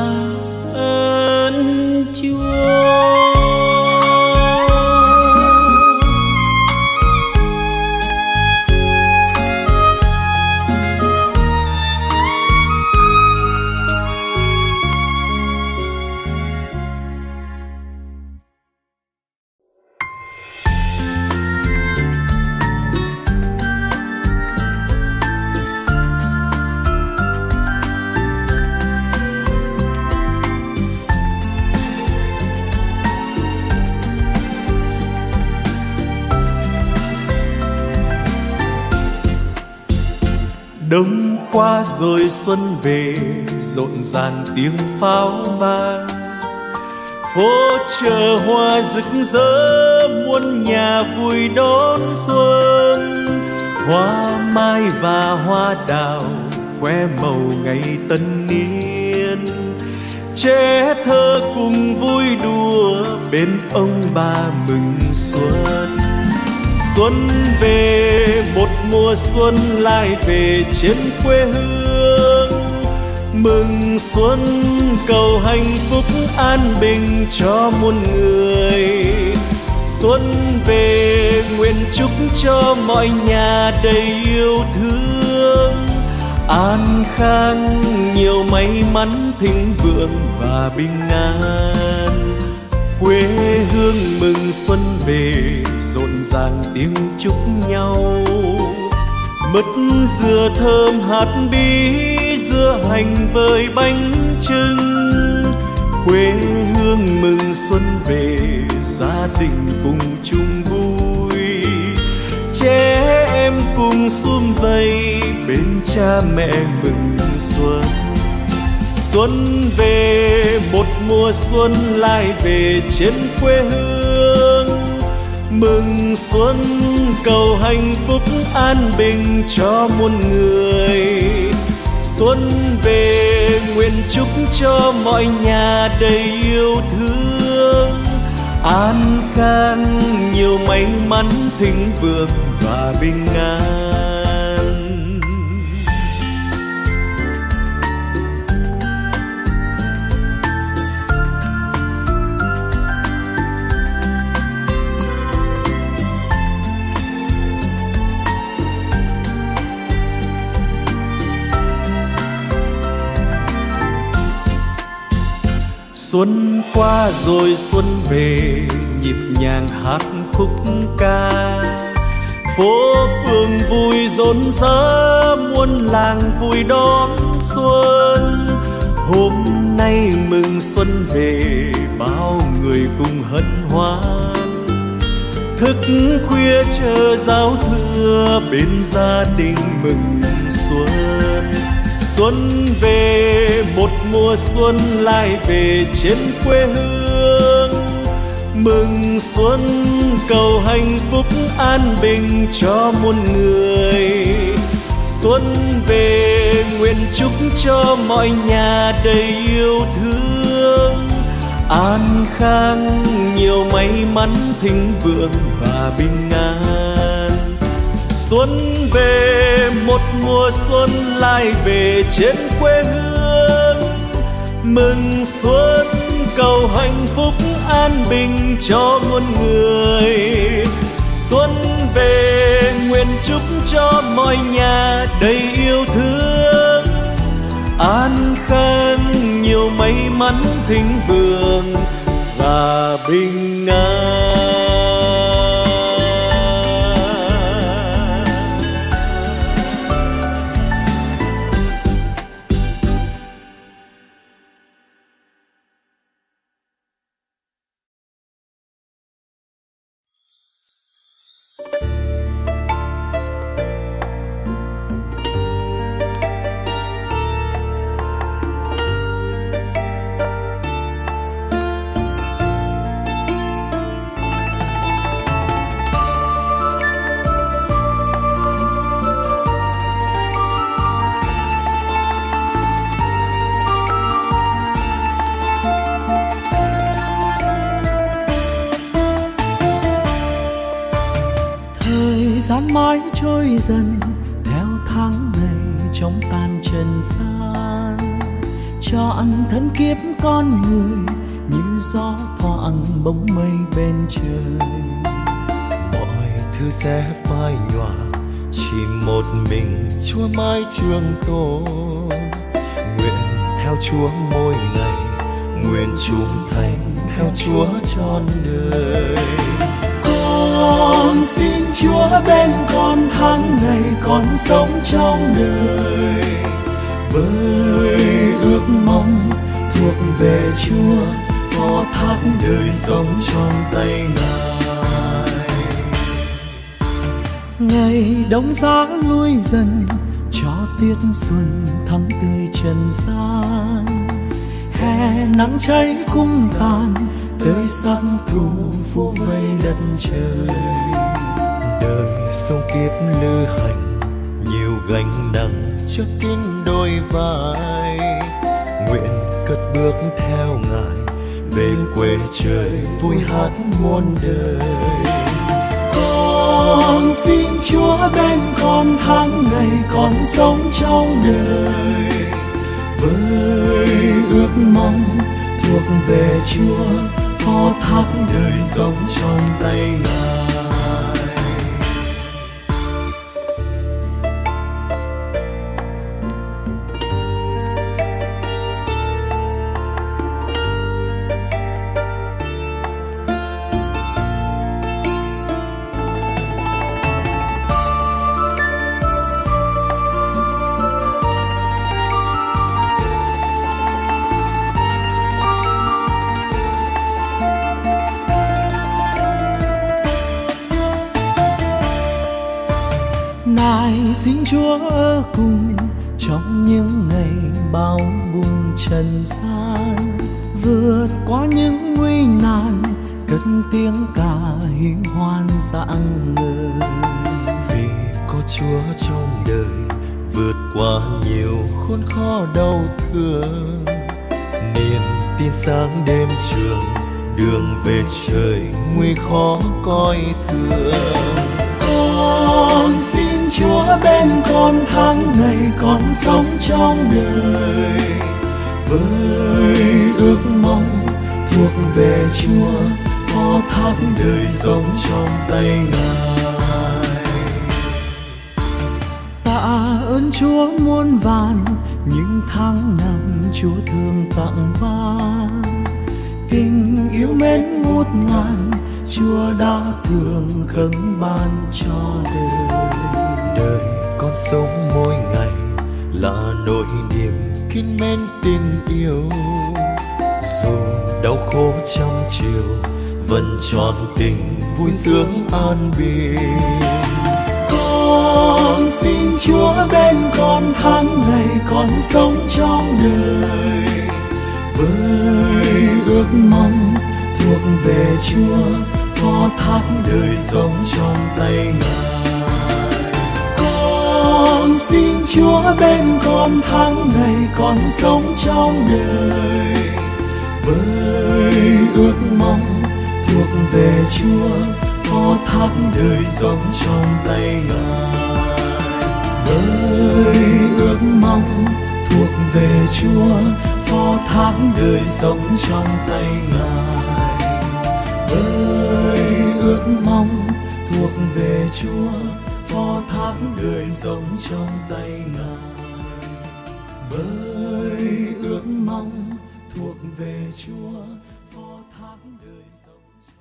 S4: ơn Chúa.
S3: Đông qua rồi xuân về, rộn ràng tiếng pháo vang. Phố chợ hoa rực rỡ, muôn nhà vui đón xuân. Hoa mai và hoa đào khoe màu ngày tân niên. Trẻ thơ cùng vui đùa, bên ông bà mừng xuân. Xuân về, một mùa xuân lại về trên quê hương. Mừng xuân cầu hạnh phúc an bình cho muôn người. Xuân về nguyện chúc cho mọi nhà đầy yêu thương, an khang nhiều may mắn thịnh vượng và bình an. Quê hương mừng xuân về, rộn ràng tiếng chúc nhau. Mứt dừa thơm hạt bí dưa hành với bánh chưng. Quê hương mừng xuân về, gia đình cùng chung vui. Trẻ em cùng sum vầy, bên cha mẹ mừng xuân. Xuân về, một mùa xuân lại về trên quê hương. Mừng xuân cầu hạnh phúc an bình cho muôn người. Xuân về nguyện chúc cho mọi nhà đầy yêu thương, an khang nhiều may mắn thịnh vượng và bình an. Xuân qua rồi xuân về, nhịp nhàng hát khúc ca. Phố phường vui rộn rã, muôn làng vui đón xuân. Hôm nay mừng xuân về, bao người cùng hân hoan. Thức khuya chờ giao thừa, bên gia đình mừng xuân. Xuân về, một mùa xuân lại về trên quê hương. Mừng xuân cầu hạnh phúc an bình cho muôn người. Xuân về nguyện chúc cho mọi nhà đầy yêu thương, an khang nhiều may mắn thịnh vượng và bình an. Xuân về, một mùa xuân lại về trên quê hương. Mừng xuân cầu hạnh phúc an bình cho muôn người. Xuân về nguyện chúc cho mọi nhà đầy yêu thương, an khang nhiều may mắn thịnh vượng và bình an.
S5: Mãi trôi dần theo tháng ngày trong tan trần gian, trọn thân kiếp con người như gió thoảng bóng mây bên trời.
S2: Mọi thứ sẽ phai nhòa, chỉ một mình Chúa mãi trường tồn. Nguyện theo Chúa mỗi ngày, nguyện trung thành theo Chúa trọn đời.
S5: Con xin Chúa bên con tháng ngày con sống trong đời, với ước mong thuộc về Chúa, phó thác đời sống trong tay Ngài. Ngày đông giá lui dần, cho tiết xuân thắm tươi trần gian. Hè nắng cháy cung tàn, tới sắc thu phủ vây đất trời.
S2: Đời sông kiếp lữ hành, nhiều gánh nặng chất kín đôi vai. Nguyện cất bước theo Ngài, về quê trời vui hát muôn đời.
S5: Con xin Chúa bên con tháng ngày con sống trong đời, với ước mong thuộc về Chúa, phó thác đời sống trong tay Ngài.
S2: Chúa ở cùng trong những ngày bão bùng trần gian, vượt qua những nguy nan cất tiếng ca hiên hoan rạng ngời. Vì có Chúa trong đời vượt qua nhiều khốn khó đau thương, niềm tin sáng đêm trường, đường về trời nguy khó coi thường. Con xin Chúa bên con tháng ngày con sống trong đời, với ước mong thuộc về Chúa, phó thác đời sống trong tay Ngài. Tạ ơn Chúa muôn vàn những tháng năm Chúa thương tặng ban, tình yêu mến ngút ngàn Chúa đã thương khấn ban cho đời. Đời con sống mỗi ngày là nỗi niềm kín mến tình yêu, dù đau khổ trăm chiều vẫn tròn tình vui sướng an bình. Con xin Chúa bên con tháng ngày con sống trong đời, với ước mong thuộc về Chúa, phó thác đời sống trong tay Ngài. Con xin Chúa bên con tháng ngày con sống trong đời, với ước mong thuộc về Chúa, phó thác đời sống trong tay Ngài. Với ước mong thuộc về Chúa, phó thác đời sống trong tay Ngài. Với ước mong thuộc về Chúa, phó thác đời sống trong tay Ngài. Với ước mong thuộc về Chúa, phó thác đời sống.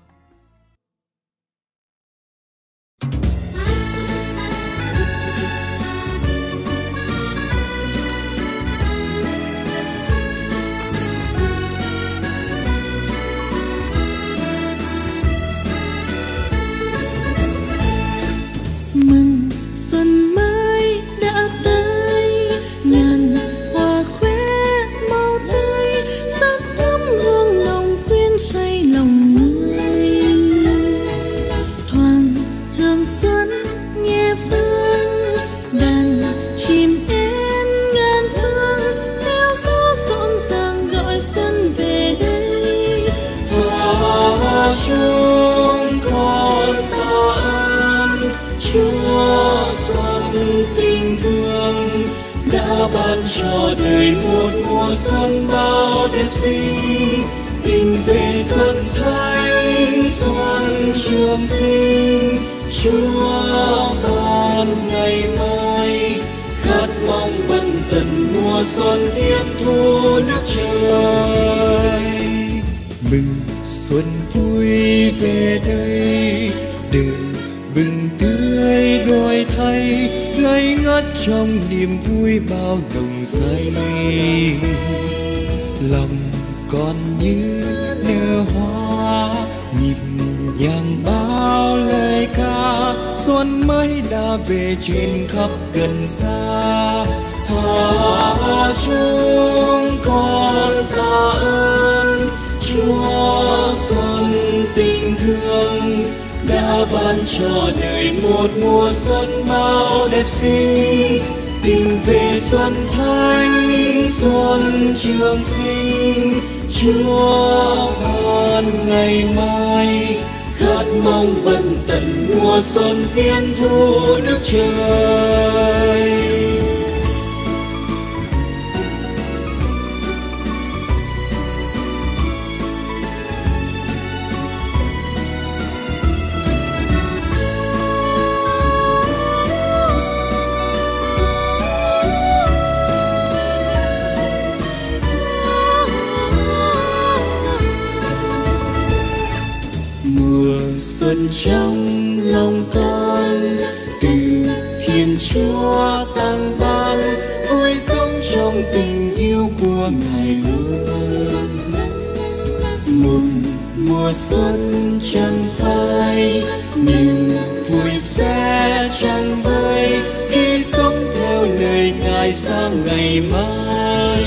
S1: Mừng xuân mới đã tới, ngàn hoa khoe màu tươi, sắc thắm hương nồng quyến say lòng người. Thoảng hương xuân nhẹ phương, đàn chim én ngàn phương, theo gió rộn ràng gọi xuân về đây.
S4: Hòa chung con tạ ơn Chúa xuân tình thương, đã ban cho đời một mùa xuân bao đẹp xinh. Tình về xuân thanh xuân trường sinh, Chúa ban ngày mai khát mong bần tần mùa xuân tiếp thu nước trời.
S2: Mừng xuân vui về đây, đời bừng tươi đổi thay, ngây ngất trong niềm vui bao đồng say. Lòng còn như nở hoa, nhịp nhàng bao lời ca, xuân mới đã về trên khắp gần xa.
S4: Hòa chung con tạ ơn Chúa xuân tình thương, đã ban cho đời một mùa xuân bao đẹp xinh. Tình về xuân thanh xuân trường sinh, Chúa ban ngày mai khát mong bần tần mùa xuân thiên thu nước trời.
S1: Xuân trong lòng con từ Thiên Chúa tặng ban, vui sống trong tình yêu của Ngài luôn. Một mùa xuân chẳng phai, niềm vui sẽ tràn vơi khi sống
S4: ngày mai.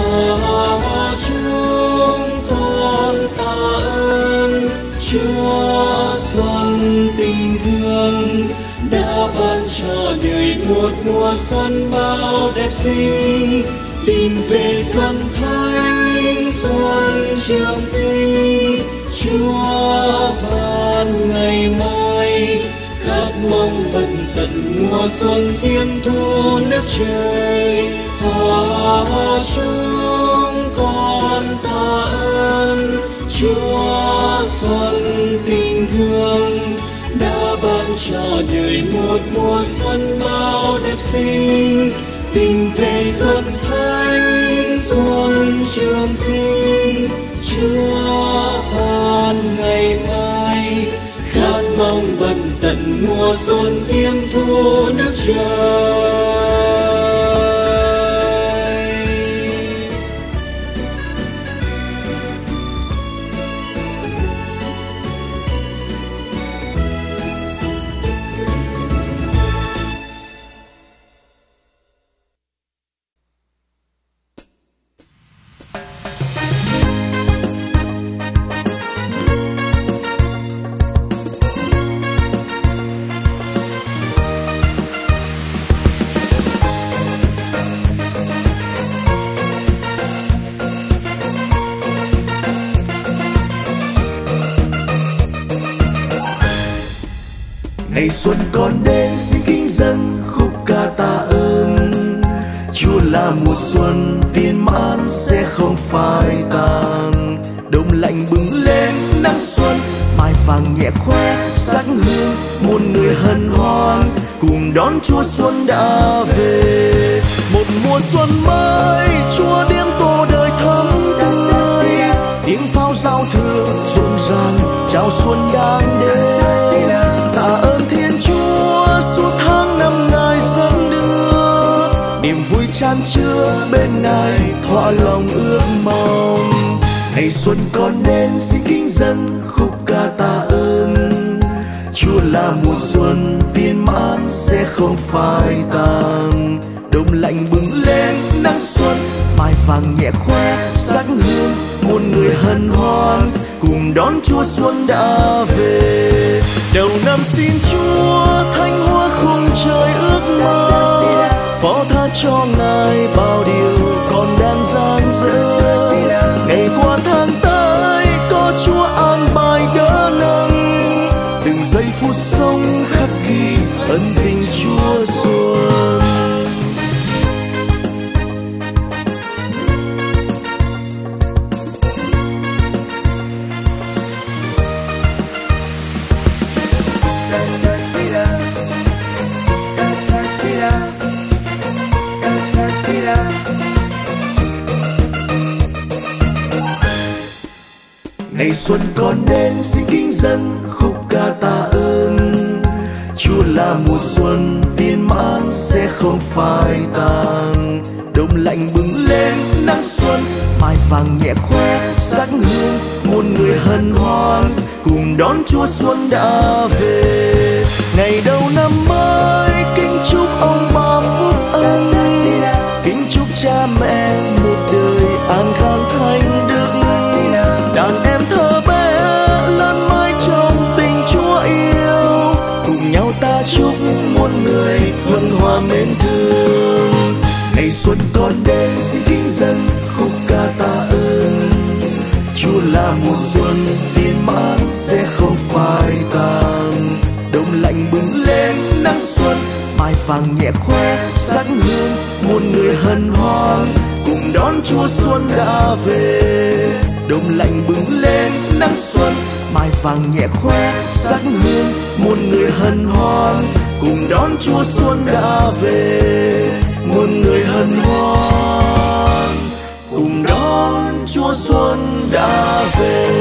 S4: Chúng con tạ ơn Chúa xuân tình thương đã ban cho đời một mùa xuân bao đẹp xinh, tìm về xuân thánh xuân trường sinh. Chúa ban ngày mai khát mong bận tận mùa xuân thiên thu nước trời. Chúng con tạ ơn Chúa xuân tình thương đã ban cho đời một mùa xuân bao đẹp xinh, tìm về xuân thánh xuân trường sinh. Chúa ban ngày mai khát mong bận tận mùa xuân thiên thu nước trời.
S2: Ngày xuân còn đến xin kính dâng khúc ca tạ ơn. Chúa là mùa xuân viên mãn sẽ không phai tàn. Đông lạnh bừng lên nắng xuân, mai vàng nhẹ khoe sắc hương. Muôn người hân hoan cùng đón Chúa xuân đã về. Một mùa xuân mới Chúa điểm tô đời thắm tươi. Tiếng pháo giao thừa rộn ràng chào xuân đang đến. Tạ ơn Thiên Chúa suốt tháng năm Ngài dẫn đưa. Niềm vui chan chứa bên Ngài thỏa lòng ước mong. Ngày xuân còn đến xin kính dâng khúc ca tạ ơn. Chúa là mùa xuân viên mãn sẽ không phai tàn. Đông lạnh bừng lên nắng xuân, mai vàng nhẹ khoe sắc hương. Muôn người hân hoan cùng đón Chúa xuân đã về. Đầu năm xin Chúa thánh hoa khung trời ước mơ, phó tha cho Ngài bao điều còn đang dang dở. Ngày qua tháng tới có Chúa an bài đỡ nâng, từng giây phút sống khắc ghi ân tình Chúa xuân. Ngày xuân còn đến xin kính dâng khúc ca tạ ơn. Chúa là mùa xuân viên mãn sẽ không phai tàn. Đông lạnh bừng lên nắng xuân, mai vàng nhẹ khoe sắc hương. Muôn người hân hoan cùng đón Chúa xuân đã về. Ngày đầu năm mới kính chúc ông bà phúc ân, kính chúc cha mẹ một đời an khang thanh đức. Đàn em thơ bé lớn mãi trong tình Chúa yêu, cùng nhau ta chúc muôn người thuận hòa mến thương. Ngày xuân còn đến xin kính dâng khúc ca tạ ơn. Chúa là mùa xuân viên mãn sẽ không phai tàn. Đông lạnh bừng lên nắng xuân, mai vàng nhẹ khoe sắc hương. Muôn người hân hoan cùng đón Chúa xuân đã về. Đông lạnh bừng lên nắng xuân, mai vàng nhẹ khoe sắc hương. Muôn người hân hoan cùng đón Chúa xuân đã về. Muôn người hân hoan cùng đón Chúa xuân đã về.